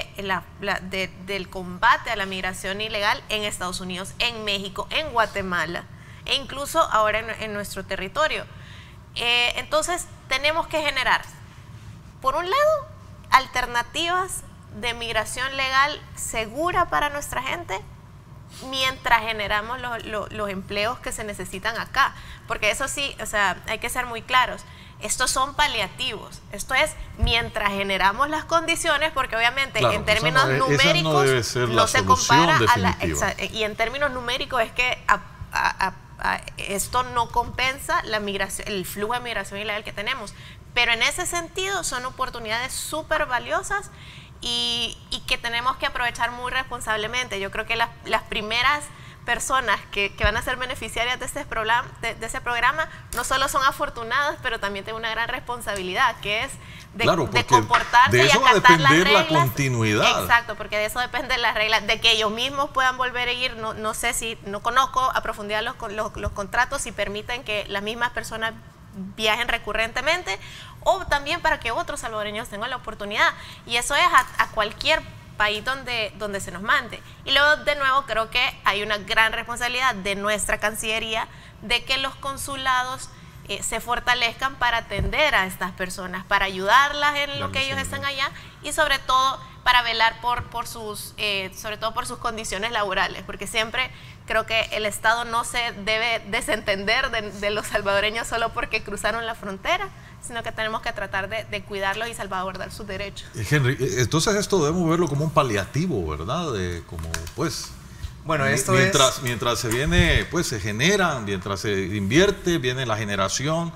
del combate a la migración ilegal en Estados Unidos, en México, en Guatemala, e incluso ahora en nuestro territorio. Entonces tenemos que generar, por un lado, alternativas de migración legal segura para nuestra gente, mientras generamos los empleos que se necesitan acá, porque eso sí, o sea, hay que ser muy claros, estos son paliativos, esto es mientras generamos las condiciones, porque obviamente claro, en términos numéricos no se compara a la, y en términos numéricos es que esto no compensa la migración, el flujo de migración ilegal que tenemos, pero en ese sentido son oportunidades súper valiosas y que tenemos que aprovechar muy responsablemente. Yo creo que las primeras personas que van a ser beneficiarias de ese programa no solo son afortunadas, pero también tienen una gran responsabilidad, que es de comportarse de eso y acatar las reglas. la continuidad. Exacto, porque de eso depende las reglas, de que ellos mismos puedan volver a ir. No sé si, no conozco a profundidad los contratos, si permiten que las mismas personas viajen recurrentemente, o también para que otros salvadoreños tengan la oportunidad. Y eso es a cualquier país donde se nos mande. Y luego, de nuevo, creo que hay una gran responsabilidad de nuestra Cancillería de que los consulados se fortalezcan para atender a estas personas, para ayudarlas en lo que ellos están allá, y sobre todo para velar sobre todo por sus condiciones laborales, porque siempre creo que el Estado no se debe desentender de los salvadoreños solo porque cruzaron la frontera, sino que tenemos que tratar de cuidarlos y salvaguardar sus derechos. Henry, entonces esto debemos verlo como un paliativo, ¿verdad? Bueno, mientras se viene, pues se generan, mientras se invierte, viene la generación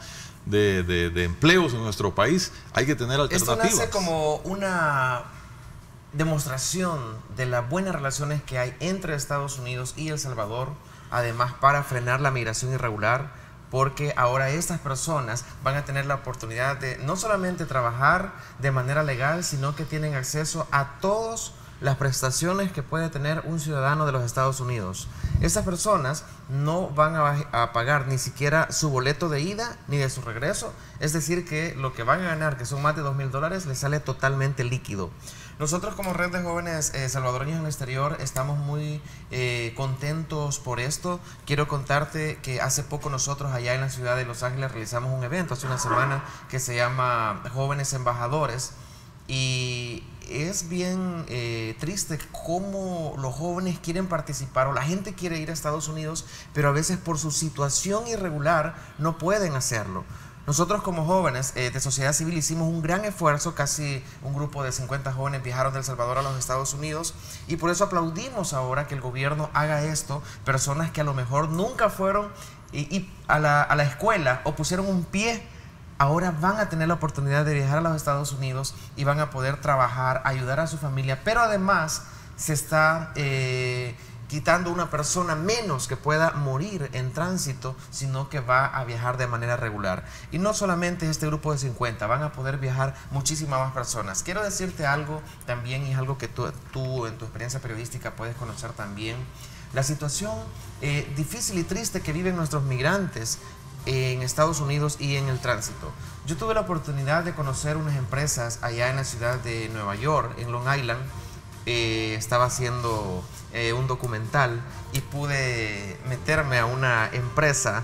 de empleos en nuestro país, hay que tener alternativas. Esto nace como una demostración de las buenas relaciones que hay entre Estados Unidos y El Salvador, además para frenar la migración irregular, porque ahora estas personas van a tener la oportunidad de no solamente trabajar de manera legal, sino que tienen acceso a todas las prestaciones que puede tener un ciudadano de los Estados Unidos. Estas personas no van a pagar ni siquiera su boleto de ida ni de su regreso, es decir que lo que van a ganar, que son más de $2,000, les sale totalmente líquido. Nosotros como Red de Jóvenes Salvadoreños en el Exterior estamos muy contentos por esto. Quiero contarte que hace poco nosotros allá en la ciudad de Los Ángeles realizamos un evento, hace una semana, que se llama Jóvenes Embajadores, y es bien triste cómo los jóvenes quieren participar, o la gente quiere ir a Estados Unidos, pero a veces por su situación irregular no pueden hacerlo. Nosotros como jóvenes de sociedad civil hicimos un gran esfuerzo, casi un grupo de 50 jóvenes viajaron de El Salvador a los Estados Unidos, y por eso aplaudimos ahora que el gobierno haga esto. Personas que a lo mejor nunca fueron a la escuela o pusieron un pie, ahora van a tener la oportunidad de viajar a los Estados Unidos y van a poder trabajar, ayudar a su familia, pero además se está quitando una persona menos que pueda morir en tránsito, sino que va a viajar de manera regular. Y no solamente este grupo de 50, van a poder viajar muchísimas más personas. Quiero decirte algo también, y es algo que tú en tu experiencia periodística puedes conocer también, la situación difícil y triste que viven nuestros migrantes en Estados Unidos y en el tránsito. Yo tuve la oportunidad de conocer unas empresas allá en la ciudad de Nueva York, en Long Island. Estaba haciendo un documental y pude meterme a una empresa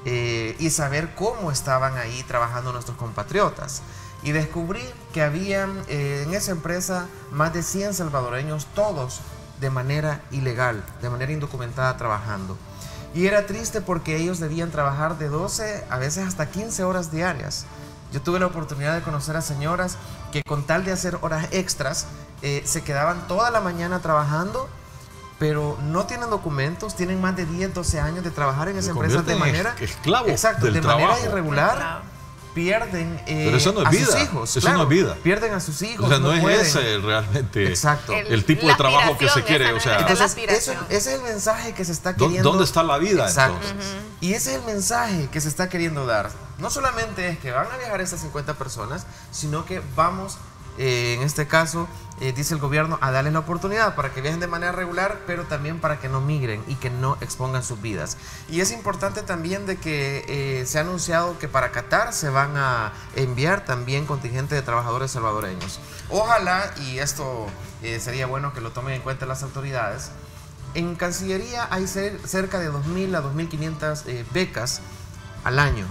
y saber cómo estaban ahí trabajando nuestros compatriotas. Y descubrí que habían en esa empresa más de 100 salvadoreños, todos de manera ilegal, de manera indocumentada, trabajando. Y era triste porque ellos debían trabajar de 12 a veces hasta 15 horas diarias. Yo tuve la oportunidad de conocer a señoras que con tal de hacer horas extras se quedaban toda la mañana trabajando, pero no tienen documentos, tienen más de 10, 12 años de trabajar en esa empresa de manera esclavos. Exacto, del de trabajo. manera irregular. Pierden pero eso no es a vida. sus hijos. Eso no es vida. Pierden a sus hijos. O sea, no es pueden. ese realmente el tipo de trabajo que se quiere. O sea, entonces, ese es el mensaje que se está queriendo. ¿Dónde está la vida? Exacto. Entonces? Y ese es el mensaje que se está queriendo dar. No solamente es que van a viajar esas 50 personas, sino que vamos, en este caso, dice el gobierno, a darles la oportunidad para que viajen de manera regular, pero también para que no migren y que no expongan sus vidas. Y es importante también de que se ha anunciado que para Qatar se van a enviar también contingente de trabajadores salvadoreños. Ojalá, y esto sería bueno que lo tomen en cuenta las autoridades, en Cancillería hay cerca de 2.000 a 2.500 becas al año.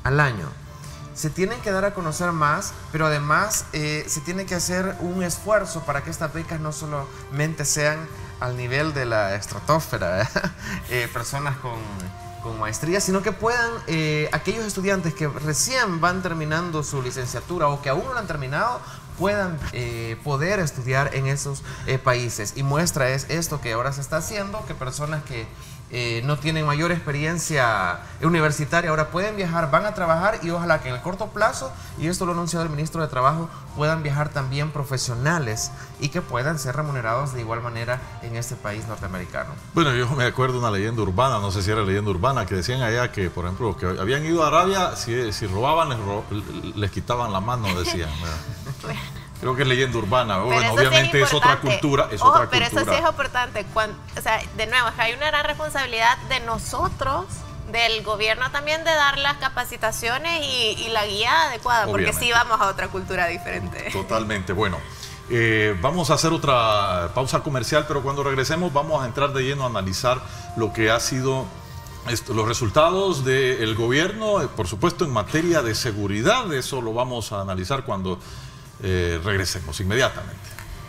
Se tienen que dar a conocer más, pero además se tiene que hacer un esfuerzo para que estas becas no solamente sean al nivel de la estratosfera, personas con maestría, sino que puedan aquellos estudiantes que recién van terminando su licenciatura o que aún no la han terminado, puedan poder estudiar en esos países. Y muestra es esto que ahora se está haciendo, que personas que no tienen mayor experiencia universitaria, ahora pueden viajar, van a trabajar y ojalá que en el corto plazo, y esto lo ha anunciado el ministro de Trabajo, puedan viajar también profesionales y que puedan ser remunerados de igual manera en este país norteamericano. Bueno, yo me acuerdo de una leyenda urbana, no sé si era leyenda urbana, que decían allá que, por ejemplo, que habían ido a Arabia, si robaban, les quitaban la mano, decían. Creo que es leyenda urbana. Bueno, obviamente es otra cultura. Es otra pero cultura. Eso sí es importante. O sea, de nuevo, hay una gran responsabilidad de nosotros, del gobierno también, de dar las capacitaciones y la guía adecuada, Obviamente. porque sí vamos a otra cultura diferente. Totalmente. Bueno, vamos a hacer otra pausa comercial, pero cuando regresemos vamos a entrar de lleno a analizar lo que ha sido los resultados del gobierno, por supuesto en materia de seguridad. Eso lo vamos a analizar cuando regresemos inmediatamente.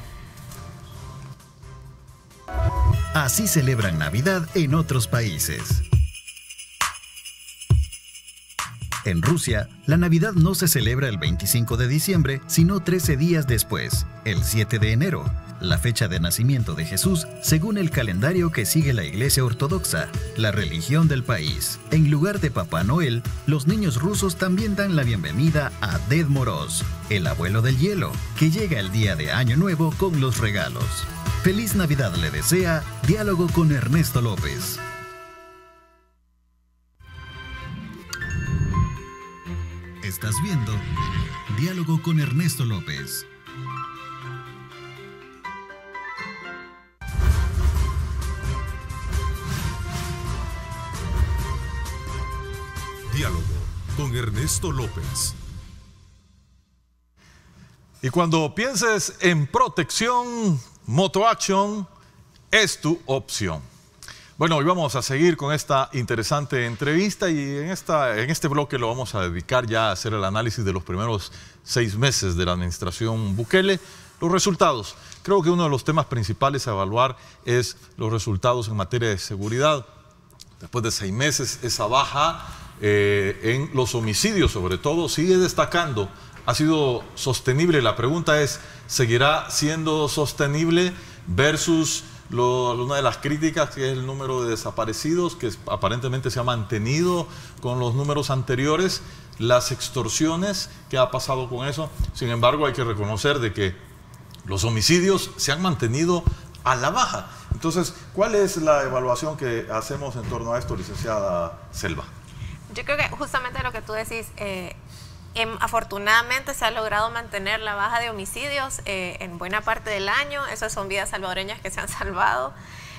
Así celebran Navidad en otros países. En Rusia, la Navidad no se celebra el 25 de diciembre, sino 13 días después, el 7 de enero, la fecha de nacimiento de Jesús según el calendario que sigue la Iglesia Ortodoxa, la religión del país. En lugar de Papá Noel, los niños rusos también dan la bienvenida a Ded Moroz, el abuelo del hielo, que llega el día de Año Nuevo con los regalos. Feliz Navidad le desea Diálogo con Ernesto López. Estás viendo Diálogo con Ernesto López. Diálogo con Ernesto López. Y cuando pienses en protección, Moto Action es tu opción. Bueno, hoy vamos a seguir con esta interesante entrevista y en este bloque lo vamos a dedicar ya a hacer el análisis de los primeros 6 meses de la administración Bukele, los resultados. Creo que uno de los temas principales a evaluar es los resultados en materia de seguridad. Después de 6 meses, esa baja en los homicidios sobre todo sigue destacando. Ha sido sostenible. La pregunta es, ¿seguirá siendo sostenible versus una de las críticas, que es el número de desaparecidos, que aparentemente se ha mantenido con los números anteriores, las extorsiones, qué ha pasado con eso? Sin embargo, hay que reconocer de que los homicidios se han mantenido a la baja. Entonces, ¿cuál es la evaluación que hacemos en torno a esto, licenciada Selva? Yo creo que justamente lo que tú decís, afortunadamente se ha logrado mantener la baja de homicidios en buena parte del año. Esas son vidas salvadoreñas que se han salvado.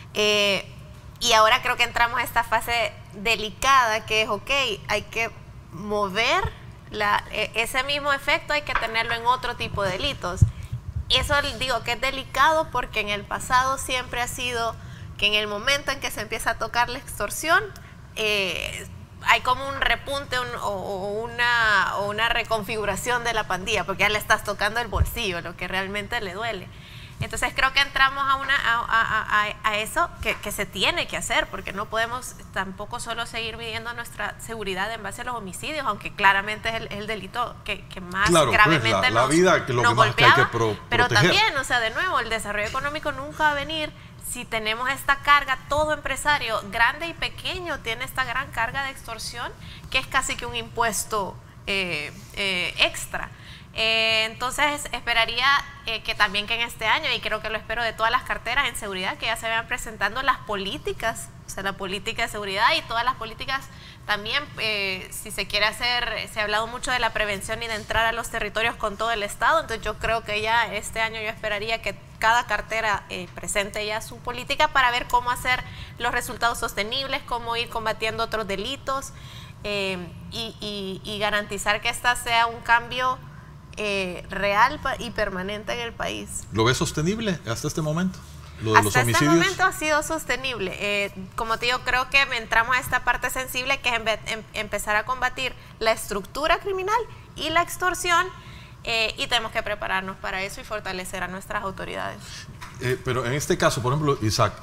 Y ahora creo que entramos a esta fase delicada que es, ok, hay que mover ese mismo efecto, hay que tenerlo en otro tipo de delitos. Eso digo que es delicado porque en el pasado siempre ha sido que en el momento en que se empieza a tocar la extorsión, hay como un repunte o una reconfiguración de la pandilla, porque ya le estás tocando el bolsillo, lo que realmente le duele. Entonces creo que entramos a eso que se tiene que hacer, porque no podemos tampoco solo seguir viviendo nuestra seguridad en base a los homicidios, aunque claramente es el delito que más gravemente pues, la vida, que lo nos que más golpeaba, hay que pero proteger. también, o sea, de nuevo, el desarrollo económico nunca va a venir si tenemos esta carga. Todo empresario, grande y pequeño, tiene esta gran carga de extorsión, que es casi que un impuesto extra. Entonces esperaría que también que en este año, y creo que lo espero de todas las carteras en seguridad, que ya se vayan presentando las políticas, o sea, la política de seguridad y todas las políticas también, si se quiere hacer, se ha hablado mucho de la prevención y de entrar a los territorios con todo el Estado. Entonces yo creo que ya este año yo esperaría que cada cartera presente ya su política para ver cómo hacer los resultados sostenibles, cómo ir combatiendo otros delitos y garantizar que esta sea un cambio real y permanente en el país. ¿Lo ves sostenible hasta este momento? Lo de los homicidios. Hasta este momento ha sido sostenible. Como te digo, creo que entramos a esta parte sensible, que es empezar a combatir la estructura criminal y la extorsión, y tenemos que prepararnos para eso y fortalecer a nuestras autoridades. Pero en este caso, por ejemplo, Isaac,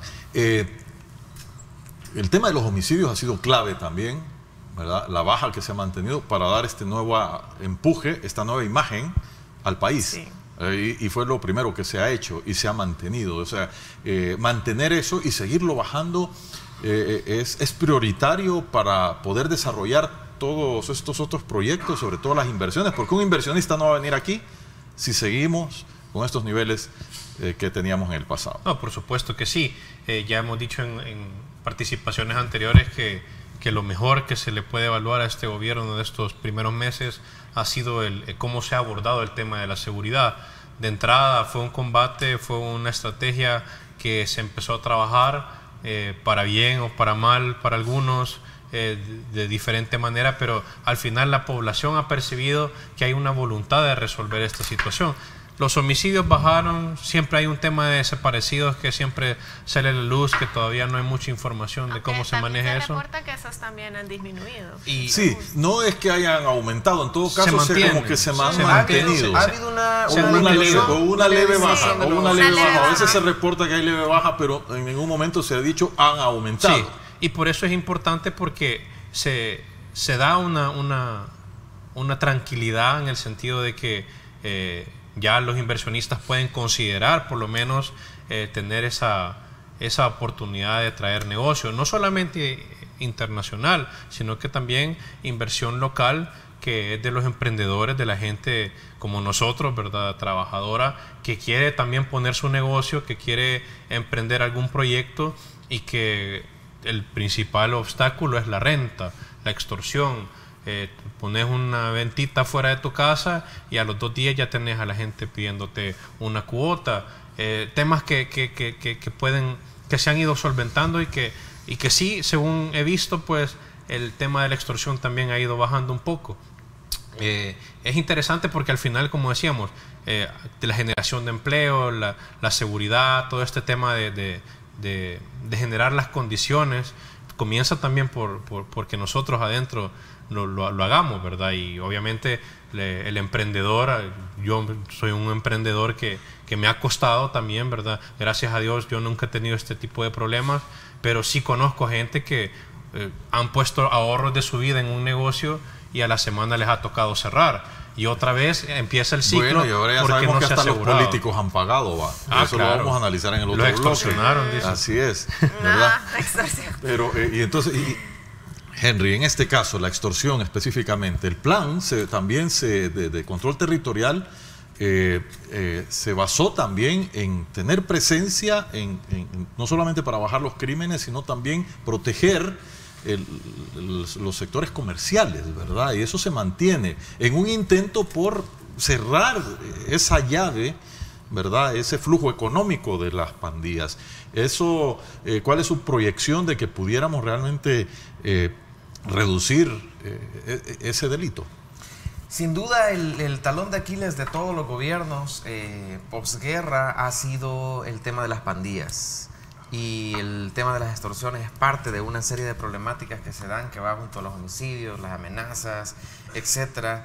el tema de los homicidios ha sido clave también, ¿verdad? La baja que se ha mantenido para dar este nuevo empuje, esta nueva imagen al país. Sí. Y fue lo primero que se ha hecho y se ha mantenido. O sea, mantener eso y seguirlo bajando, es prioritario para poder desarrollar todos estos otros proyectos, sobre todo las inversiones, porque un inversionista no va a venir aquí si seguimos con estos niveles que teníamos en el pasado. No, por supuesto que sí. Ya hemos dicho en participaciones anteriores que lo mejor que se le puede evaluar a este gobierno de estos primeros meses ha sido cómo se ha abordado el tema de la seguridad. De entrada fue un combate, fue una estrategia que se empezó a trabajar para bien o para mal para algunos, de diferente manera, pero al final la población ha percibido que hay una voluntad de resolver esta situación. Los homicidios bajaron, siempre hay un tema de desaparecidos que siempre sale a la luz, que todavía no hay mucha información de cómo se maneja eso. Se reporta que esos también han disminuido. Y sí, no es que hayan aumentado, en todo caso como que se han mantenido. Ha habido una leve baja, a veces se reporta que hay leve baja, pero en ningún momento se ha dicho han aumentado. Sí, y por eso es importante porque se da una tranquilidad en el sentido de que ya los inversionistas pueden considerar por lo menos tener esa oportunidad de traer negocio, no solamente internacional, sino que también inversión local, que es de los emprendedores, de la gente como nosotros, ¿verdad?, trabajadora, que quiere también poner su negocio, que quiere emprender algún proyecto y que el principal obstáculo es la renta, la extorsión. Pones una ventita fuera de tu casa y a los 2 días ya tenés a la gente pidiéndote una cuota. Temas que se han ido solventando y que sí, según he visto, pues el tema de la extorsión también ha ido bajando un poco. Es interesante porque al final, como decíamos, de la generación de empleo, la seguridad, todo este tema de generar las condiciones, comienza también porque nosotros adentro lo hagamos, ¿verdad? Y obviamente el emprendedor, yo soy un emprendedor que me ha costado también, ¿verdad? Gracias a Dios yo nunca he tenido este tipo de problemas, pero sí conozco gente que han puesto ahorros de su vida en un negocio y a la semana les ha tocado cerrar. Y otra vez empieza el ciclo. Bueno, y ahora ya porque sabemos no que se ha hasta asegurado. los políticos han pagado, va. Eso claro. lo vamos a analizar en el otro bloque. Lo extorsionaron, dice. Así es, ¿verdad? Extorsión. Pero, y entonces, Henry, en este caso, la extorsión específicamente, el plan también de control territorial se basó también en tener presencia, no solamente para bajar los crímenes, sino también proteger los sectores comerciales, ¿verdad? Y eso se mantiene en un intento por cerrar esa llave, ¿verdad? Ese flujo económico de las pandillas. Eso, ¿cuál es su proyección de que pudiéramos realmente reducir ese delito? Sin duda el talón de Aquiles de todos los gobiernos posguerra ha sido el tema de las pandillas. Y el tema de las extorsiones es parte de una serie de problemáticas que se dan, que va junto a los homicidios, las amenazas, etc.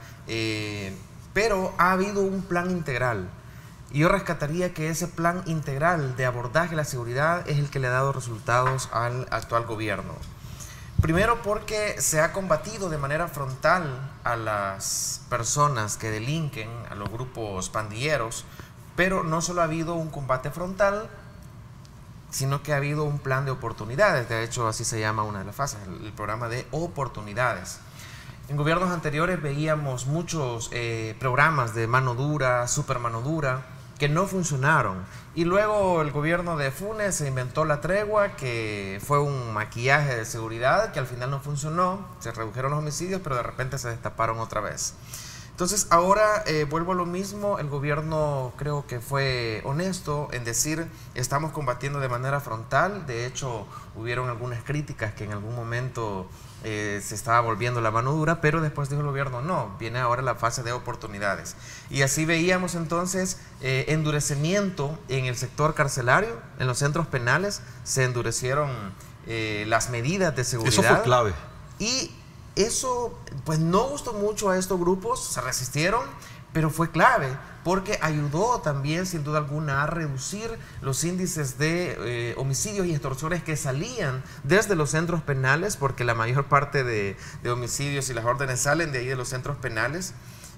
Pero ha habido un plan integral. Y yo rescataría que ese plan integral de abordaje a la seguridad es el que le ha dado resultados al actual gobierno. Primero porque se ha combatido de manera frontal a las personas que delinquen, a los grupos pandilleros, pero no solo ha habido un combate frontal, sino que ha habido un plan de oportunidades. De hecho, así se llama una de las fases, el programa de oportunidades. En gobiernos anteriores veíamos muchos programas de mano dura, super mano dura, que no funcionaron. Y luego el gobierno de Funes se inventó la tregua, que fue un maquillaje de seguridad que al final no funcionó. Se redujeron los homicidios, pero de repente se destaparon otra vez. Entonces ahora vuelvo a lo mismo. El gobierno creo que fue honesto en decir estamos combatiendo de manera frontal. De hecho hubieron algunas críticas que en algún momento se estaba volviendo la mano dura, pero después dijo el gobierno no, viene ahora la fase de oportunidades. Y así veíamos entonces endurecimiento en el sector carcelario, en los centros penales se endurecieron las medidas de seguridad. Eso fue clave. Y eso pues no gustó mucho a estos grupos, se resistieron, pero fue clave porque ayudó también sin duda alguna a reducir los índices de homicidios y extorsiones que salían desde los centros penales, porque la mayor parte de homicidios y las órdenes salen de ahí de los centros penales.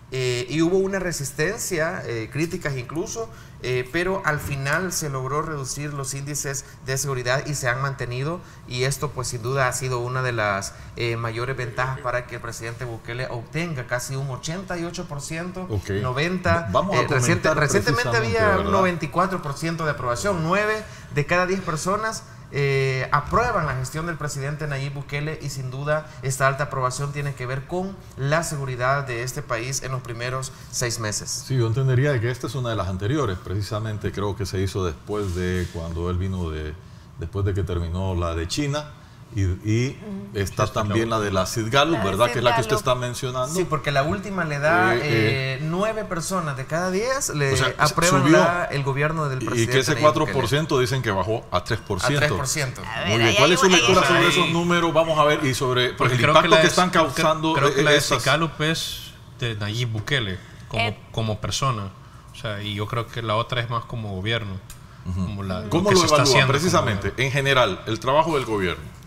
y hubo una resistencia, críticas incluso, pero al final se logró reducir los índices de seguridad y se han mantenido, y esto pues sin duda ha sido una de las mayores ventajas para que el presidente Bukele obtenga casi un 88%, 90%. Vamos a recientemente había un 94% de aprobación, 9 de cada 10 personas aprueban la gestión del presidente Nayib Bukele, y sin duda esta alta aprobación tiene que ver con la seguridad de este país en los primeros 6 meses. Sí, yo entendería que esta es una de las anteriores, precisamente creo que se hizo después de cuando él vino después de que terminó la de China, y está también la de la Sid Gallup, ¿verdad? Que es la que usted está mencionando. Sí, porque la última le da 9 personas de cada 10 le aprueban el gobierno del presidente. Y que ese 4% dicen que bajó a 3%. A 3%. Muy bien. ¿Cuál es su lectura sobre esos números? Vamos a ver, y sobre el impacto que están causando. Creo que la de Sid Gallup es de Nayib Bukele como persona. O sea, y yo creo que la otra es más como gobierno. ¿Cómo lo evalúan precisamente, en general, el trabajo del gobierno?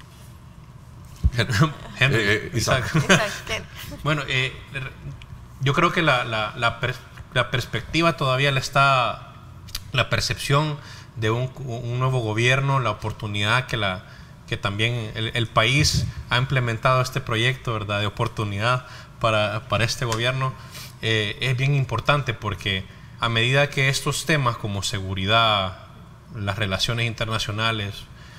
Isaac. Bueno, yo creo que la perspectiva todavía la percepción de un nuevo gobierno, la oportunidad que también el país ha implementado este proyecto, ¿verdad?, de oportunidad para este gobierno, es bien importante, porque a medida que estos temas como seguridad, las relaciones internacionales,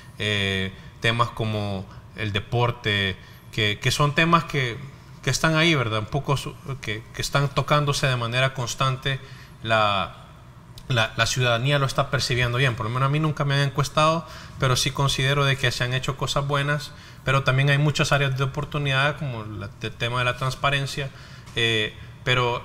temas como el deporte, que son temas que están ahí, ¿verdad? Un poco que están tocándose de manera constante. La ciudadanía lo está percibiendo bien. Por lo menos a mí nunca me han encuestado, pero sí considero de que se han hecho cosas buenas, pero también hay muchas áreas de oportunidad, como el tema de la transparencia, pero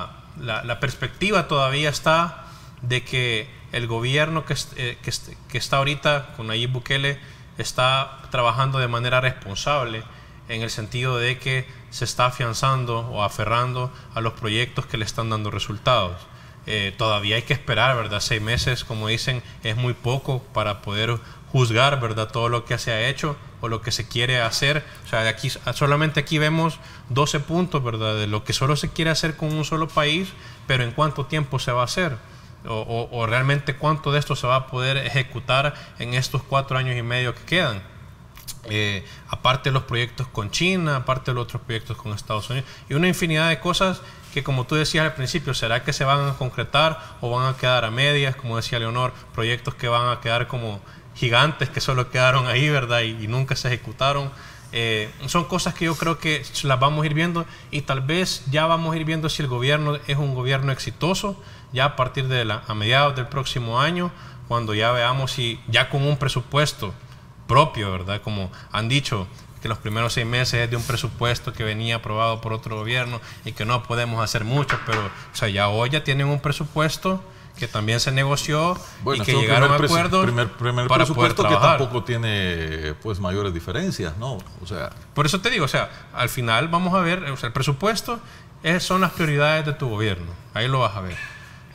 la perspectiva todavía está de que el gobierno que está ahorita con Nayib Bukele está trabajando de manera responsable, en el sentido de que se está afianzando o aferrando a los proyectos que le están dando resultados. Todavía hay que esperar, ¿verdad? 6 meses, como dicen, es muy poco para poder juzgar, ¿verdad?, todo lo que se ha hecho o lo que se quiere hacer. O sea, solamente aquí vemos 12 puntos, ¿verdad?, de lo que solo se quiere hacer con un solo país, pero ¿en cuánto tiempo se va a hacer? O realmente cuánto de esto se va a poder ejecutar en estos 4 años y medio que quedan. Aparte de los proyectos con China, aparte de los otros proyectos con Estados Unidos, y una infinidad de cosas que, como tú decías al principio, ¿será que se van a concretar o van a quedar a medias? Como decía Leonor, proyectos que van a quedar como gigantes, que solo quedaron ahí, ¿verdad?, y nunca se ejecutaron. Son cosas que yo creo que las vamos a ir viendo, y tal vez ya vamos a ir viendo si el gobierno es un gobierno exitoso ya a partir a mediados del próximo año, cuando ya veamos si ya con un presupuesto propio, ¿verdad?, como han dicho, que los primeros 6 meses es de un presupuesto que venía aprobado por otro gobierno y que no podemos hacer mucho, pero o sea, ya hoy ya tienen un presupuesto que también se negoció, y que llegaron a acuerdos primer para presupuesto poder que trabajar. tampoco tiene pues mayores diferencias, ¿no? O sea, por eso te digo, o sea, al final vamos a ver, o sea, el presupuesto son las prioridades de tu gobierno, ahí lo vas a ver.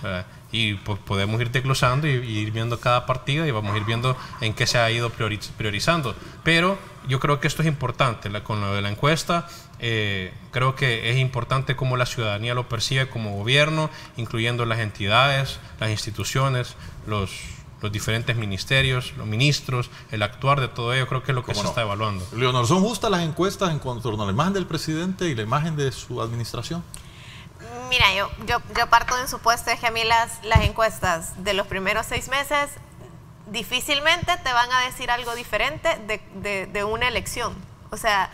Y pues podemos ir desglosando y ir viendo cada partida, y vamos a ir viendo en qué se ha ido priorizando. Pero yo creo que esto es importante, con lo de la encuesta. Creo que es importante cómo la ciudadanía lo percibe como gobierno, incluyendo las entidades, las instituciones, los diferentes ministerios, los ministros, el actuar de todo ello. Creo que es lo que se está evaluando. Leonor, ¿son justas las encuestas en cuanto a la imagen del presidente y la imagen de su administración? Mira, yo parto de un supuesto de que a mí las encuestas de los primeros 6 meses difícilmente te van a decir algo diferente de una elección. O sea,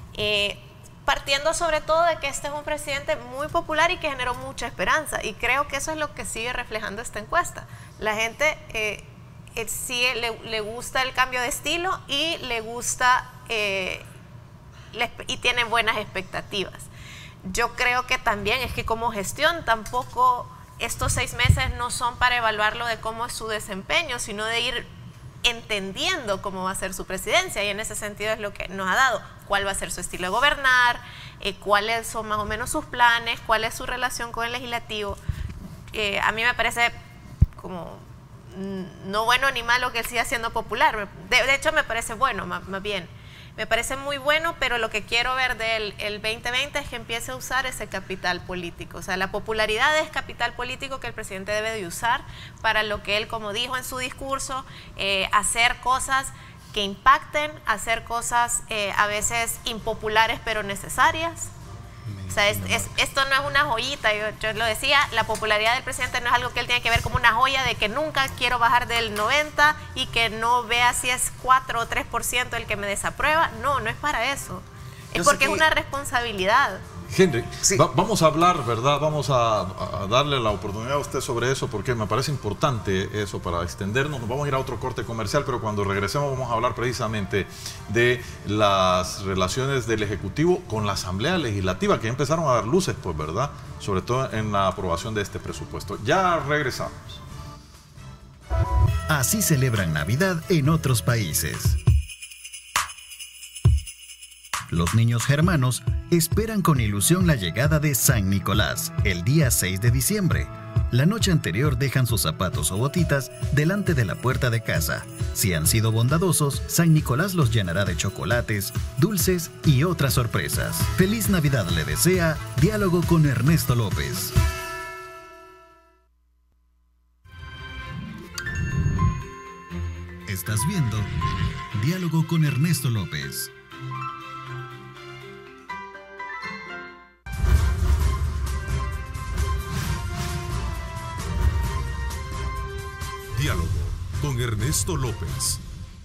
partiendo sobre todo de que este es un presidente muy popular y que generó mucha esperanza, y creo que eso es lo que sigue reflejando esta encuesta. La gente sí le gusta el cambio de estilo, y le gusta y tiene buenas expectativas. Yo creo que también es que como gestión tampoco estos 6 meses no son para evaluarlo de cómo es su desempeño, sino de ir entendiendo cómo va a ser su presidencia, y en ese sentido es lo que nos ha dado, cuál va a ser su estilo de gobernar, cuáles son más o menos sus planes, cuál es su relación con el legislativo. A mí me parece como no bueno ni malo que él siga siendo popular, de hecho me parece bueno, más bien. Me parece muy bueno, pero lo que quiero ver del el 2020 es que empiece a usar ese capital político. O sea, la popularidad es capital político que el presidente debe de usar para lo que él, como dijo en su discurso, hacer cosas que impacten, hacer cosas a veces impopulares pero necesarias. O sea, esto no es una joyita, yo lo decía, la popularidad del presidente no es algo que él tiene que ver como una joya de que nunca quiero bajar del 90 y que no vea si es 4 o 3% el que me desaprueba. No, no es para eso. Es porque es una responsabilidad. Henry, sí. Vamos a hablar, ¿verdad? Vamos a darle la oportunidad a usted sobre eso porque me parece importante eso para extendernos. Nos vamos a ir a otro corte comercial, pero cuando regresemos vamos a hablar precisamente de las relaciones del Ejecutivo con la Asamblea Legislativa, que ya empezaron a dar luces, pues, ¿verdad? Sobre todo en la aprobación de este presupuesto. Ya regresamos. Así celebran Navidad en otros países. Los niños germanos esperan con ilusión la llegada de San Nicolás, el día 6 de diciembre. La noche anterior dejan sus zapatos o botitas delante de la puerta de casa. Si han sido bondadosos, San Nicolás los llenará de chocolates, dulces y otras sorpresas. Feliz Navidad le desea Diálogo con Ernesto López. Estás viendo Diálogo con Ernesto López. Diálogo con Ernesto López.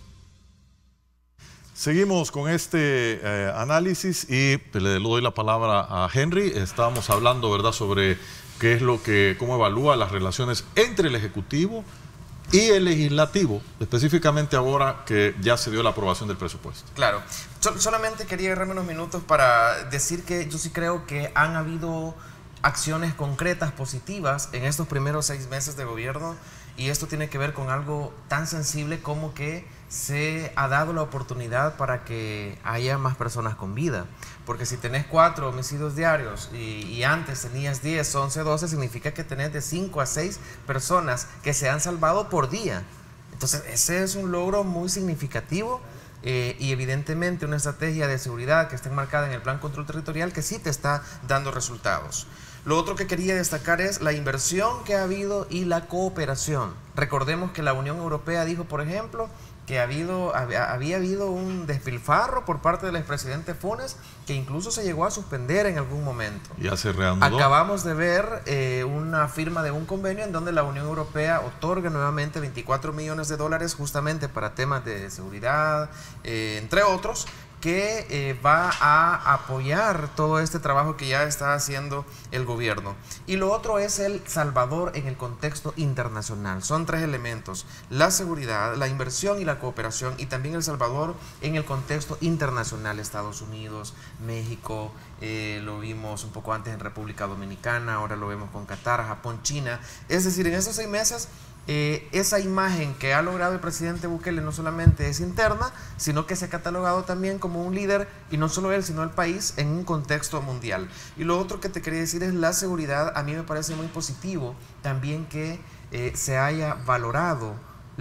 Seguimos con este análisis y le doy la palabra a Henry. Estábamos hablando, ¿verdad?, sobre cómo evalúa las relaciones entre el Ejecutivo y el Legislativo, específicamente ahora que ya se dio la aprobación del presupuesto. Claro, solamente quería agarrarme unos minutos para decir que yo sí creo que han habido acciones concretas, positivas en estos primeros 6 meses de gobierno. Y esto tiene que ver con algo tan sensible como que se ha dado la oportunidad para que haya más personas con vida. Porque si tenés 4 homicidios diarios y antes tenías 10, 11, 12, significa que tenés de 5 a 6 personas que se han salvado por día. Entonces ese es un logro muy significativo y evidentemente una estrategia de seguridad que está enmarcada en el Plan Control Territorial que sí te está dando resultados. Lo otro que quería destacar es la inversión que ha habido y la cooperación. Recordemos que la Unión Europea dijo, por ejemplo, que había habido un despilfarro por parte del expresidente Funes que incluso se llegó a suspender en algún momento. Ya se reanudó. Acabamos de ver una firma de un convenio en donde la Unión Europea otorga nuevamente 24 millones de dólares justamente para temas de seguridad, entre otros, que va a apoyar todo este trabajo que ya está haciendo el gobierno. Y lo otro es El Salvador en el contexto internacional. Son 3 elementos: la seguridad, la inversión y la cooperación, y también El Salvador en el contexto internacional. Estados Unidos, México, lo vimos un poco antes en República Dominicana, ahora lo vemos con Qatar, Japón, China. Es decir, en estos 6 meses esa imagen que ha logrado el presidente Bukele no solamente es interna, sino que se ha catalogado también como un líder, y no solo él, sino el país, en un contexto mundial. Y lo otro que te quería decir es la seguridad. A mí me parece muy positivo también que se haya valorado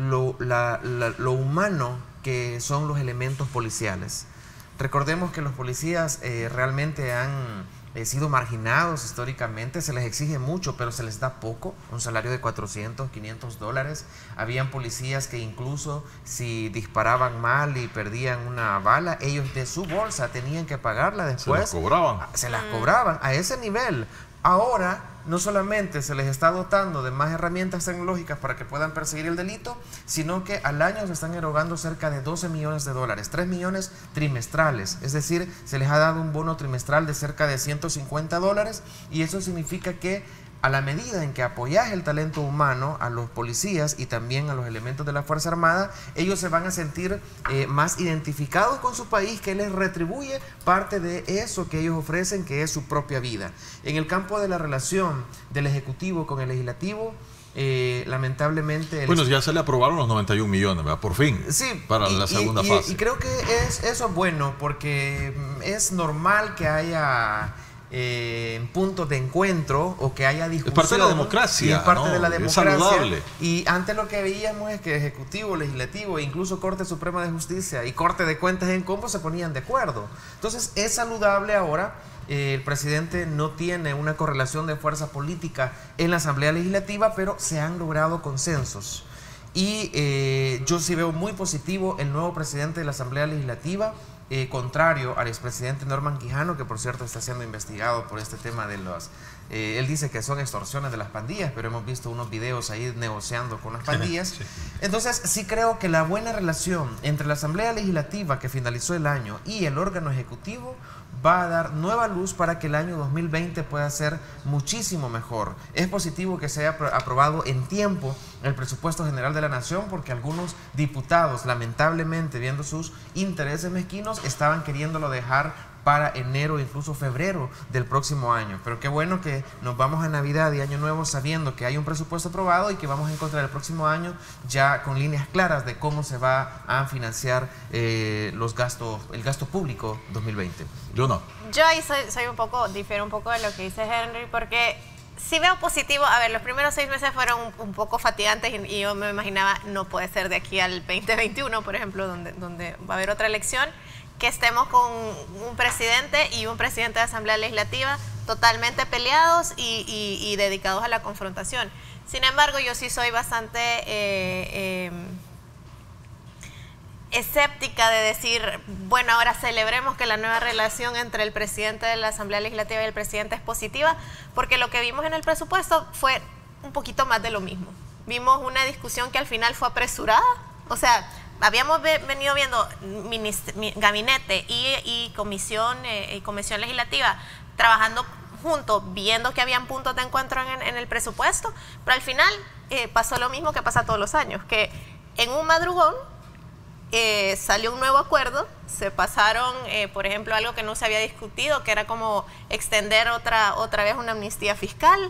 lo humano que son los elementos policiales. Recordemos que los policías realmente han sido marginados históricamente, se les exige mucho, pero se les da poco, un salario de 400, 500 dólares. Habían policías que incluso si disparaban mal y perdían una bala, ellos de su bolsa tenían que pagarla después. Se las cobraban. Se las cobraban a ese nivel. Ahora no solamente se les está dotando de más herramientas tecnológicas para que puedan perseguir el delito, sino que al año se están erogando cerca de 12 millones de dólares, 3 millones trimestrales. Es decir, se les ha dado un bono trimestral de cerca de 150 dólares, y eso significa que a la medida en que apoyas el talento humano a los policías y también a los elementos de la Fuerza Armada, ellos se van a sentir más identificados con su país, que les retribuye parte de eso que ellos ofrecen, que es su propia vida. En el campo de la relación del Ejecutivo con el Legislativo, lamentablemente... Bueno, ya se le aprobaron los 91 millones, ¿verdad? Por fin, sí, para la segunda fase. Y creo que eso es bueno, porque es normal que haya puntos de encuentro o que haya discusión. Es parte de la democracia. Y es parte de la democracia. Es saludable. Y antes lo que veíamos es que Ejecutivo, Legislativo e incluso Corte Suprema de Justicia y Corte de Cuentas en Combo se ponían de acuerdo. Entonces es saludable ahora. El presidente no tiene una correlación de fuerza política en la Asamblea Legislativa, pero se han logrado consensos. Y yo sí veo muy positivo el nuevo presidente de la Asamblea Legislativa, contrario al expresidente Norman Quijano, que por cierto está siendo investigado por este tema de los... él dice que son extorsiones de las pandillas, pero hemos visto unos videos ahí negociando con las pandillas. Sí. Entonces sí creo que la buena relación entre la Asamblea Legislativa que finalizó el año y el órgano ejecutivo va a dar nueva luz para que el año 2020 pueda ser muchísimo mejor. Es positivo que se haya aprobado en tiempo el presupuesto general de la nación, porque algunos diputados, lamentablemente, viendo sus intereses mezquinos, estaban queriéndolo dejar para enero, incluso febrero del próximo año. Pero qué bueno que nos vamos a Navidad y Año Nuevo sabiendo que hay un presupuesto aprobado y que vamos a encontrar el próximo año ya con líneas claras de cómo se va a financiar el gasto público 2020. Yo ahí difiero un poco de lo que dice Henry, porque sí veo positivo. A ver, los primeros 6 meses fueron un poco fatigantes y yo me imaginaba, no puede ser de aquí al 2021, por ejemplo, donde va a haber otra elección, que estemos con un presidente y un presidente de Asamblea Legislativa totalmente peleados y dedicados a la confrontación. Sin embargo, yo sí soy bastante escéptica de decir, bueno, ahora celebremos que la nueva relación entre el presidente de la Asamblea Legislativa y el presidente es positiva, porque lo que vimos en el presupuesto fue un poquito más de lo mismo. Vimos una discusión que al final fue apresurada, o sea, habíamos venido viendo gabinete y comisión legislativa trabajando juntos, viendo que habían puntos de encuentro en el presupuesto, pero al final pasó lo mismo que pasa todos los años, que en un madrugón salió un nuevo acuerdo, se pasaron, por ejemplo, algo que no se había discutido, que era como extender otra vez una amnistía fiscal.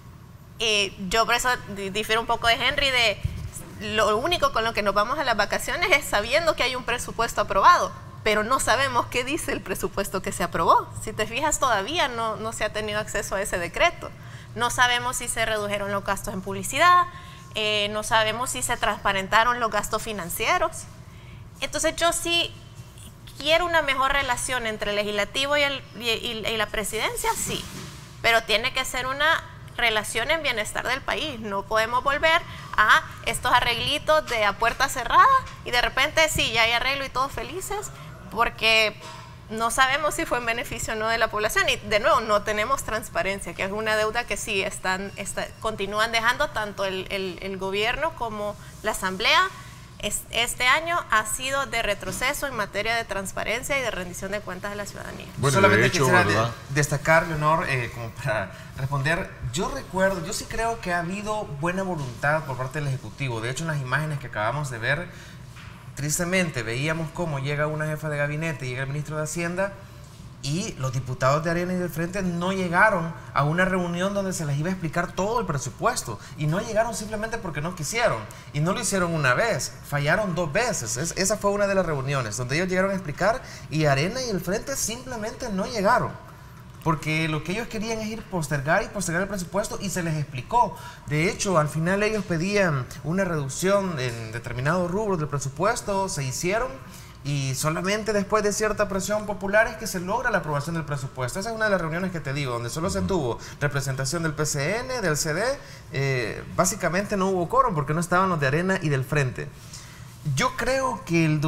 Yo por eso difiero un poco de Henry, de lo único con lo que nos vamos a las vacaciones es sabiendo que hay un presupuesto aprobado, pero no sabemos qué dice el presupuesto que se aprobó. Si te fijas, todavía no se ha tenido acceso a ese decreto. No sabemos si se redujeron los gastos en publicidad, no sabemos si se transparentaron los gastos financieros. Entonces yo sí quiero una mejor relación entre el legislativo y la presidencia, sí, pero tiene que ser una relación en bienestar del país. No podemos volver a estos arreglitos de a puerta cerrada y de repente sí, ya hay arreglo y todos felices, porque no sabemos si fue en beneficio o no de la población. Y de nuevo, no tenemos transparencia, que es una deuda que sí continúan dejando tanto el gobierno como la asamblea. Este año ha sido de retroceso en materia de transparencia y de rendición de cuentas de la ciudadanía. Bueno, solamente quisiera destacar, Leonor, como para responder, yo sí creo que ha habido buena voluntad por parte del Ejecutivo. De hecho, en las imágenes que acabamos de ver, tristemente veíamos cómo llega una jefa de gabinete, llega el ministro de Hacienda, y los diputados de Arena y del Frente no llegaron a una reunión donde se les iba a explicar todo el presupuesto, y no llegaron simplemente porque no quisieron, y no lo hicieron una vez, fallaron 2 veces. Esa fue una de las reuniones donde ellos llegaron a explicar y Arena y el Frente simplemente no llegaron, porque lo que ellos querían es postergar el presupuesto, y se les explicó. De hecho, al final ellos pedían una reducción en determinados rubros del presupuesto, se hicieron, y solamente después de cierta presión popular es que se logra la aprobación del presupuesto. Esa es una de las reuniones que te digo, donde solo se tuvo representación del PCN, del CD, básicamente no hubo quórum porque no estaban los de Arena y del Frente. Yo creo que el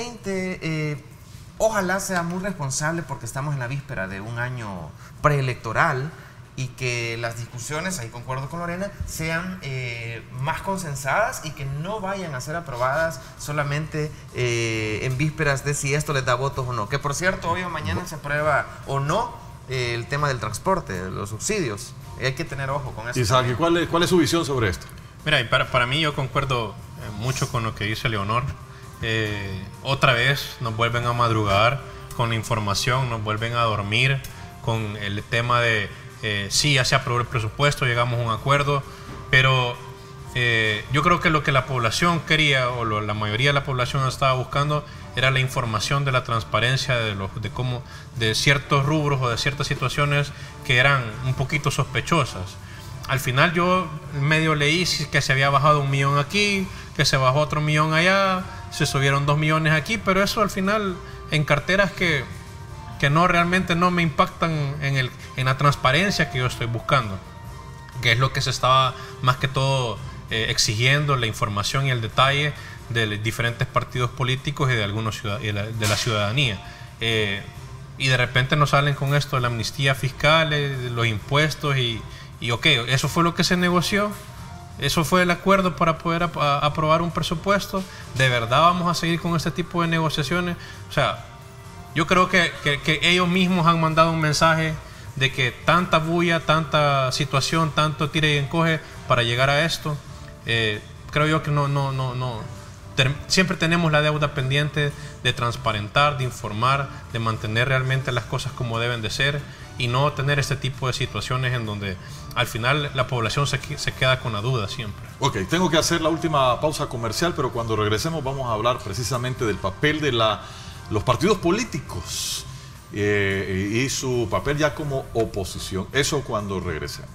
2020 ojalá sea muy responsable, porque estamos en la víspera de un año preelectoral, y que las discusiones, ahí concuerdo con Lorena, sean más consensadas y que no vayan a ser aprobadas solamente en vísperas de si esto les da votos o no. Que por cierto, hoy o mañana se aprueba o no el tema del transporte, de los subsidios. Hay que tener ojo con eso. Isaac, ¿cuál es su visión sobre esto? Mira, y para mí yo concuerdo mucho con lo que dice Leonor. Otra vez nos vuelven a madrugar con la información, nos vuelven a dormir con el tema de sí, ya se aprobó el presupuesto, llegamos a un acuerdo, pero Yo creo que lo que la población quería, o la mayoría de la población estaba buscando, era la información de la transparencia de ciertos rubros o de ciertas situaciones que eran un poquito sospechosas. Al final yo medio leí que se había bajado 1 millón aquí, que se bajó otro 1 millón allá, se subieron 2 millones aquí, pero eso al final en carteras que no realmente no me impactan en la transparencia que yo estoy buscando, que es lo que se estaba más que todo exigiendo, la información y el detalle de diferentes partidos políticos y de algunos de la ciudadanía. Y de repente nos salen con esto de la amnistía fiscal, de los impuestos y ok, eso fue lo que se negoció, eso fue el acuerdo para poder aprobar un presupuesto. ¿De verdad vamos a seguir con este tipo de negociaciones? O sea, yo creo que ellos mismos han mandado un mensaje de que tanta bulla, tanta situación, tanto tira y encoge para llegar a esto. Creo yo que siempre tenemos la deuda pendiente de transparentar, de informar, de mantener realmente las cosas como deben de ser y no tener este tipo de situaciones en donde al final la población se queda con la duda siempre. Ok, tengo que hacer la última pausa comercial, pero cuando regresemos vamos a hablar precisamente del papel de los partidos políticos y su papel ya como oposición. Eso cuando regresemos.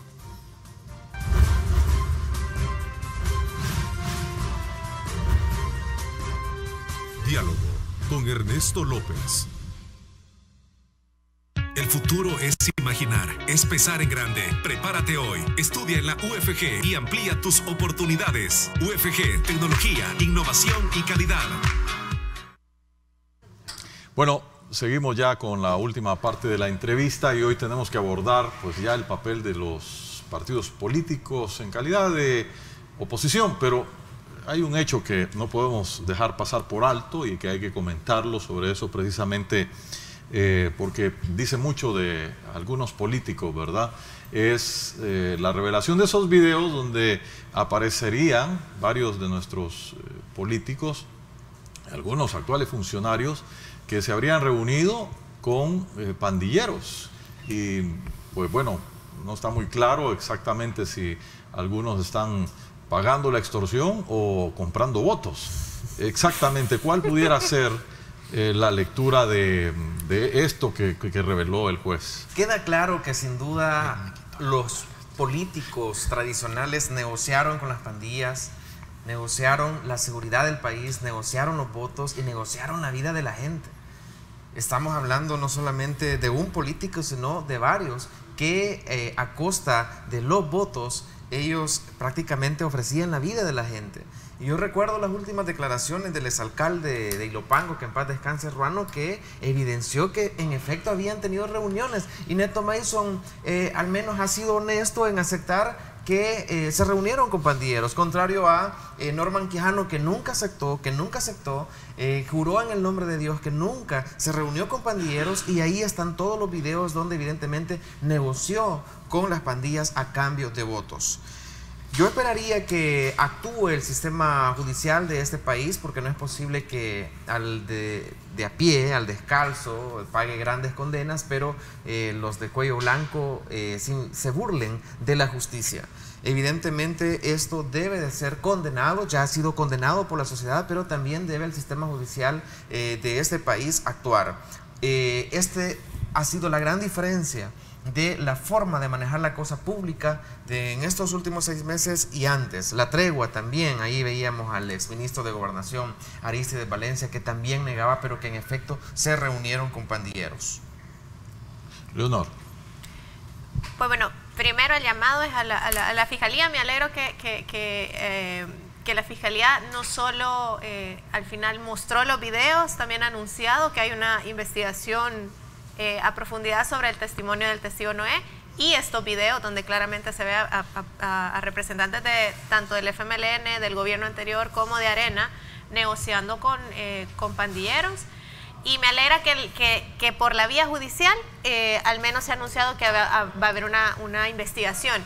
Diálogo con Ernesto López. El futuro es imaginar, es pensar en grande. Prepárate hoy, estudia en la UFG y amplía tus oportunidades. UFG, tecnología, innovación y calidad. Bueno, seguimos ya con la última parte de la entrevista y hoy tenemos que abordar pues ya el papel de los partidos políticos en calidad de oposición, pero hay un hecho que no podemos dejar pasar por alto y que hay que comentarlo sobre eso precisamente porque dice mucho de algunos políticos, ¿verdad? Es la revelación de esos videos donde aparecerían varios de nuestros políticos, algunos actuales funcionarios, que se habrían reunido con pandilleros. Y pues bueno, no está muy claro exactamente si algunos están pagando la extorsión o comprando votos. Exactamente, ¿cuál pudiera ser la lectura de esto que reveló el juez? Queda claro que sin duda los políticos tradicionales negociaron con las pandillas, negociaron la seguridad del país, negociaron los votos y negociaron la vida de la gente. Estamos hablando no solamente de un político, sino de varios que a costa de los votos ellos prácticamente ofrecían la vida de la gente. Y yo recuerdo las últimas declaraciones del exalcalde de Ilopango, que en paz descanse, Ruano, que evidenció que en efecto habían tenido reuniones. Y Neto Mason al menos ha sido honesto en aceptar que se reunieron con pandilleros, contrario a Norman Quijano, que nunca aceptó, juró en el nombre de Dios que nunca se reunió con pandilleros, y ahí están todos los videos donde evidentemente negoció con las pandillas a cambio de votos. Yo esperaría que actúe el sistema judicial de este país, porque no es posible que al de a pie, al descalzo, pague grandes condenas, pero los de cuello blanco se burlen de la justicia. Evidentemente esto debe de ser condenado, ya ha sido condenado por la sociedad, pero también debe el sistema judicial de este país actuar. Este ha sido la gran diferencia de la forma de manejar la cosa pública en estos últimos 6 meses y antes. La tregua también, ahí veíamos al exministro de Gobernación, Arístides Valencia, que también negaba, pero que en efecto se reunieron con pandilleros. Leonor. Pues bueno, primero el llamado es a la Fiscalía. Me alegro que la Fiscalía no solo al final mostró los videos, también ha anunciado que hay una investigación a profundidad sobre el testimonio del testigo Noé y estos videos donde claramente se ve a representantes de tanto del FMLN, del gobierno anterior, como de Arena, negociando con pandilleros. Y me alegra que por la vía judicial al menos se ha anunciado que va a haber una investigación.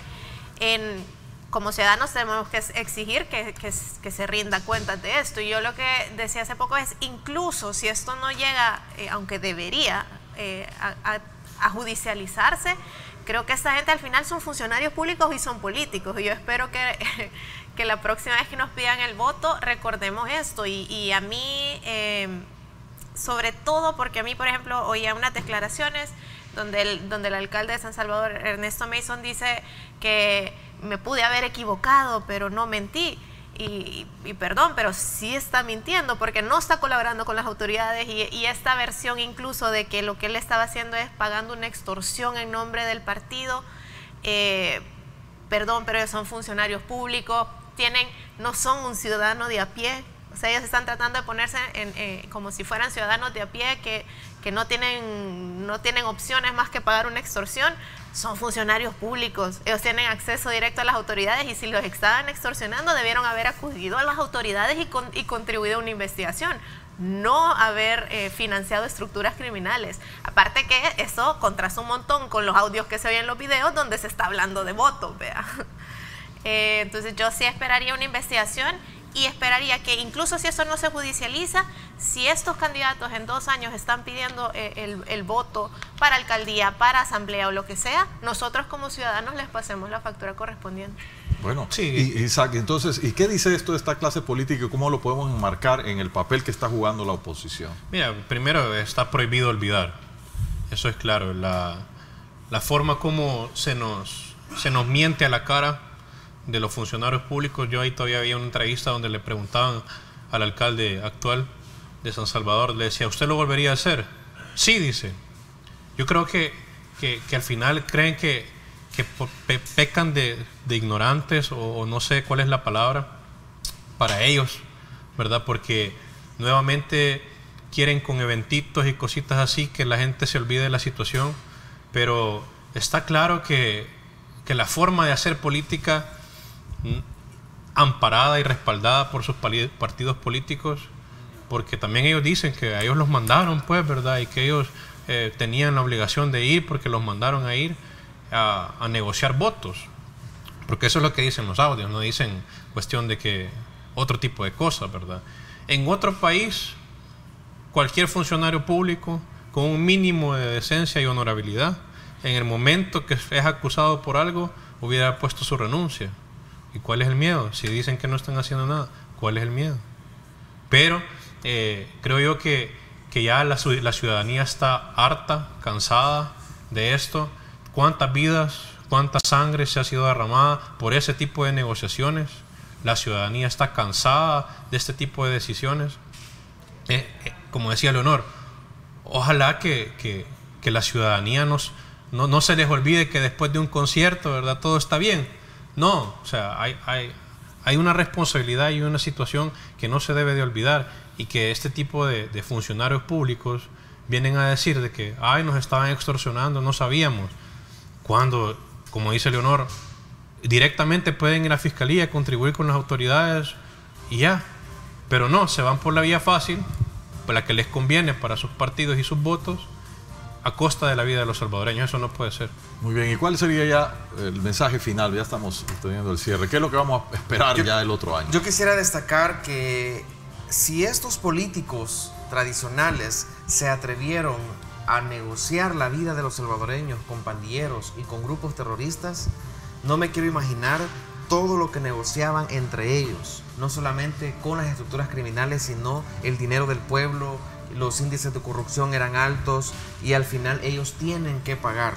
Como ciudadanos tenemos que exigir que se rinda cuentas de esto. Y yo lo que decía hace poco es, incluso si esto no llega, aunque debería, a judicializarse. Creo que esta gente al final son funcionarios públicos y son políticos. Y yo espero que la próxima vez que nos pidan el voto recordemos esto. Y a mí, sobre todo porque a mí, por ejemplo, oía unas declaraciones donde el alcalde de San Salvador, Ernesto Mason, dice que me pude haber equivocado, pero no mentí. Y perdón, pero sí está mintiendo porque no está colaborando con las autoridades y esta versión incluso de que lo que él estaba haciendo es pagando una extorsión en nombre del partido, perdón, pero ellos son funcionarios públicos, no son un ciudadano de a pie, o sea, ellos están tratando de ponerse como si fueran ciudadanos de a pie que no tienen opciones más que pagar una extorsión. Son funcionarios públicos, ellos tienen acceso directo a las autoridades y si los estaban extorsionando debieron haber acudido a las autoridades y contribuido a una investigación, no haber financiado estructuras criminales. Aparte que eso contrasta un montón con los audios que se oyen en los videos donde se está hablando de votos, vea. Entonces yo sí esperaría una investigación y esperaría que incluso si eso no se judicializa, si estos candidatos en 2 años están pidiendo el voto para alcaldía, para asamblea o lo que sea, nosotros como ciudadanos les pasemos la factura correspondiente. Bueno, sí. Isaac, entonces, ¿y qué dice esto de esta clase política y cómo lo podemos enmarcar en el papel que está jugando la oposición? Mira, primero está prohibido olvidar, eso es claro, la forma como se nos miente a la cara de los funcionarios públicos. Yo ahí todavía había una entrevista donde le preguntaban al alcalde actual de San Salvador, le decía, ¿usted lo volvería a hacer? Sí, dice. Yo creo que al final creen que pecan de ignorantes o no sé cuál es la palabra para ellos, ¿verdad? Porque nuevamente quieren con eventitos y cositas así que la gente se olvide de la situación, pero está claro que la forma de hacer política amparada y respaldada por sus partidos políticos, porque también ellos dicen que a ellos los mandaron, pues, ¿verdad? Y que ellos tenían la obligación de ir porque los mandaron a ir a negociar votos, porque eso es lo que dicen los audios, no dicen cuestión de que otro tipo de cosas, ¿verdad? En otro país, cualquier funcionario público con un mínimo de decencia y honorabilidad, en el momento que es acusado por algo, hubiera puesto su renuncia. ¿Y cuál es el miedo? Si dicen que no están haciendo nada, ¿cuál es el miedo? Pero creo yo que ya la ciudadanía está harta, cansada de esto. ¿Cuántas vidas, cuánta sangre se ha sido derramada por ese tipo de negociaciones? La ciudadanía está cansada de este tipo de decisiones. Como decía Leonor, ojalá que la ciudadanía no se les olvide que después de un concierto, ¿verdad?, todo está bien. No, o sea, hay una responsabilidad y una situación que no se debe de olvidar, y que este tipo de funcionarios públicos vienen a decir de que nos estaban extorsionando, no sabíamos, cuando, como dice Leonor, directamente pueden ir a la fiscalía, contribuir con las autoridades y ya, pero no, se van por la vía fácil, por la que les conviene para sus partidos y sus votos, a costa de la vida de los salvadoreños. Eso no puede ser. Muy bien, ¿y cuál sería ya el mensaje final? Ya estamos teniendo el cierre. ¿Qué es lo que vamos a esperar ya el otro año? Yo quisiera destacar que si estos políticos tradicionales se atrevieron a negociar la vida de los salvadoreños con pandilleros y con grupos terroristas, no me quiero imaginar todo lo que negociaban entre ellos, no solamente con las estructuras criminales, sino el dinero del pueblo. Los índices de corrupción eran altos y al final ellos tienen que pagar.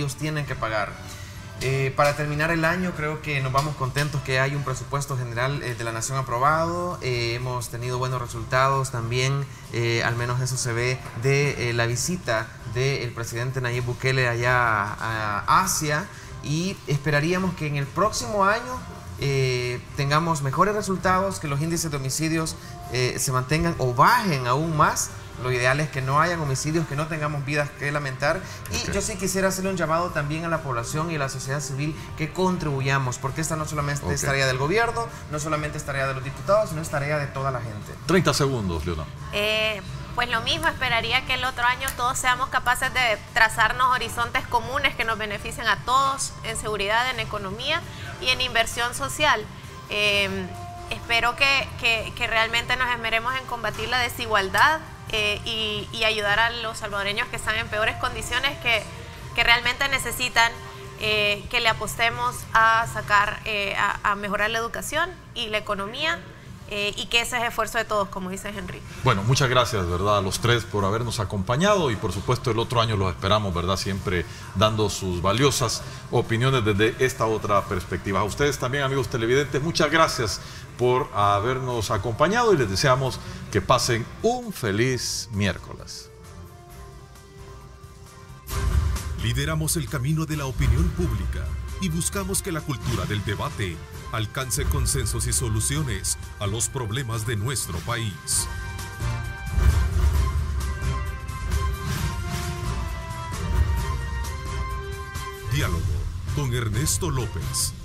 Para terminar el año, creo que nos vamos contentos que hay un presupuesto general de la nación aprobado. Hemos tenido buenos resultados también, al menos eso se ve de la visita del presidente Nayib Bukele allá a Asia, y esperaríamos que en el próximo año tengamos mejores resultados, que los índices de homicidios se mantengan o bajen aún más. Lo ideal es que no hayan homicidios, que no tengamos vidas que lamentar. Y yo sí quisiera hacerle un llamado también a la población y a la sociedad civil que contribuyamos, porque esta no solamente es tarea del gobierno, no solamente es tarea de los diputados, sino es tarea de toda la gente. 30 segundos, Leonor. Pues lo mismo, esperaría que el otro año todos seamos capaces de trazarnos horizontes comunes que nos beneficien a todos en seguridad, en economía y en inversión social. Espero que realmente nos esmeremos en combatir la desigualdad y ayudar a los salvadoreños que están en peores condiciones, que realmente necesitan que le apostemos a sacar, a mejorar la educación y la economía, y que ese es esfuerzo de todos, como dice Henry. Bueno, muchas gracias, ¿verdad?, a los tres por habernos acompañado, y por supuesto el otro año los esperamos, ¿verdad?, siempre dando sus valiosas opiniones desde esta otra perspectiva. A ustedes también, amigos televidentes, muchas gracias por habernos acompañado y les deseamos que pasen un feliz miércoles. Lideramos el camino de la opinión pública y buscamos que la cultura del debate alcance consensos y soluciones a los problemas de nuestro país. Diálogo con Ernesto López.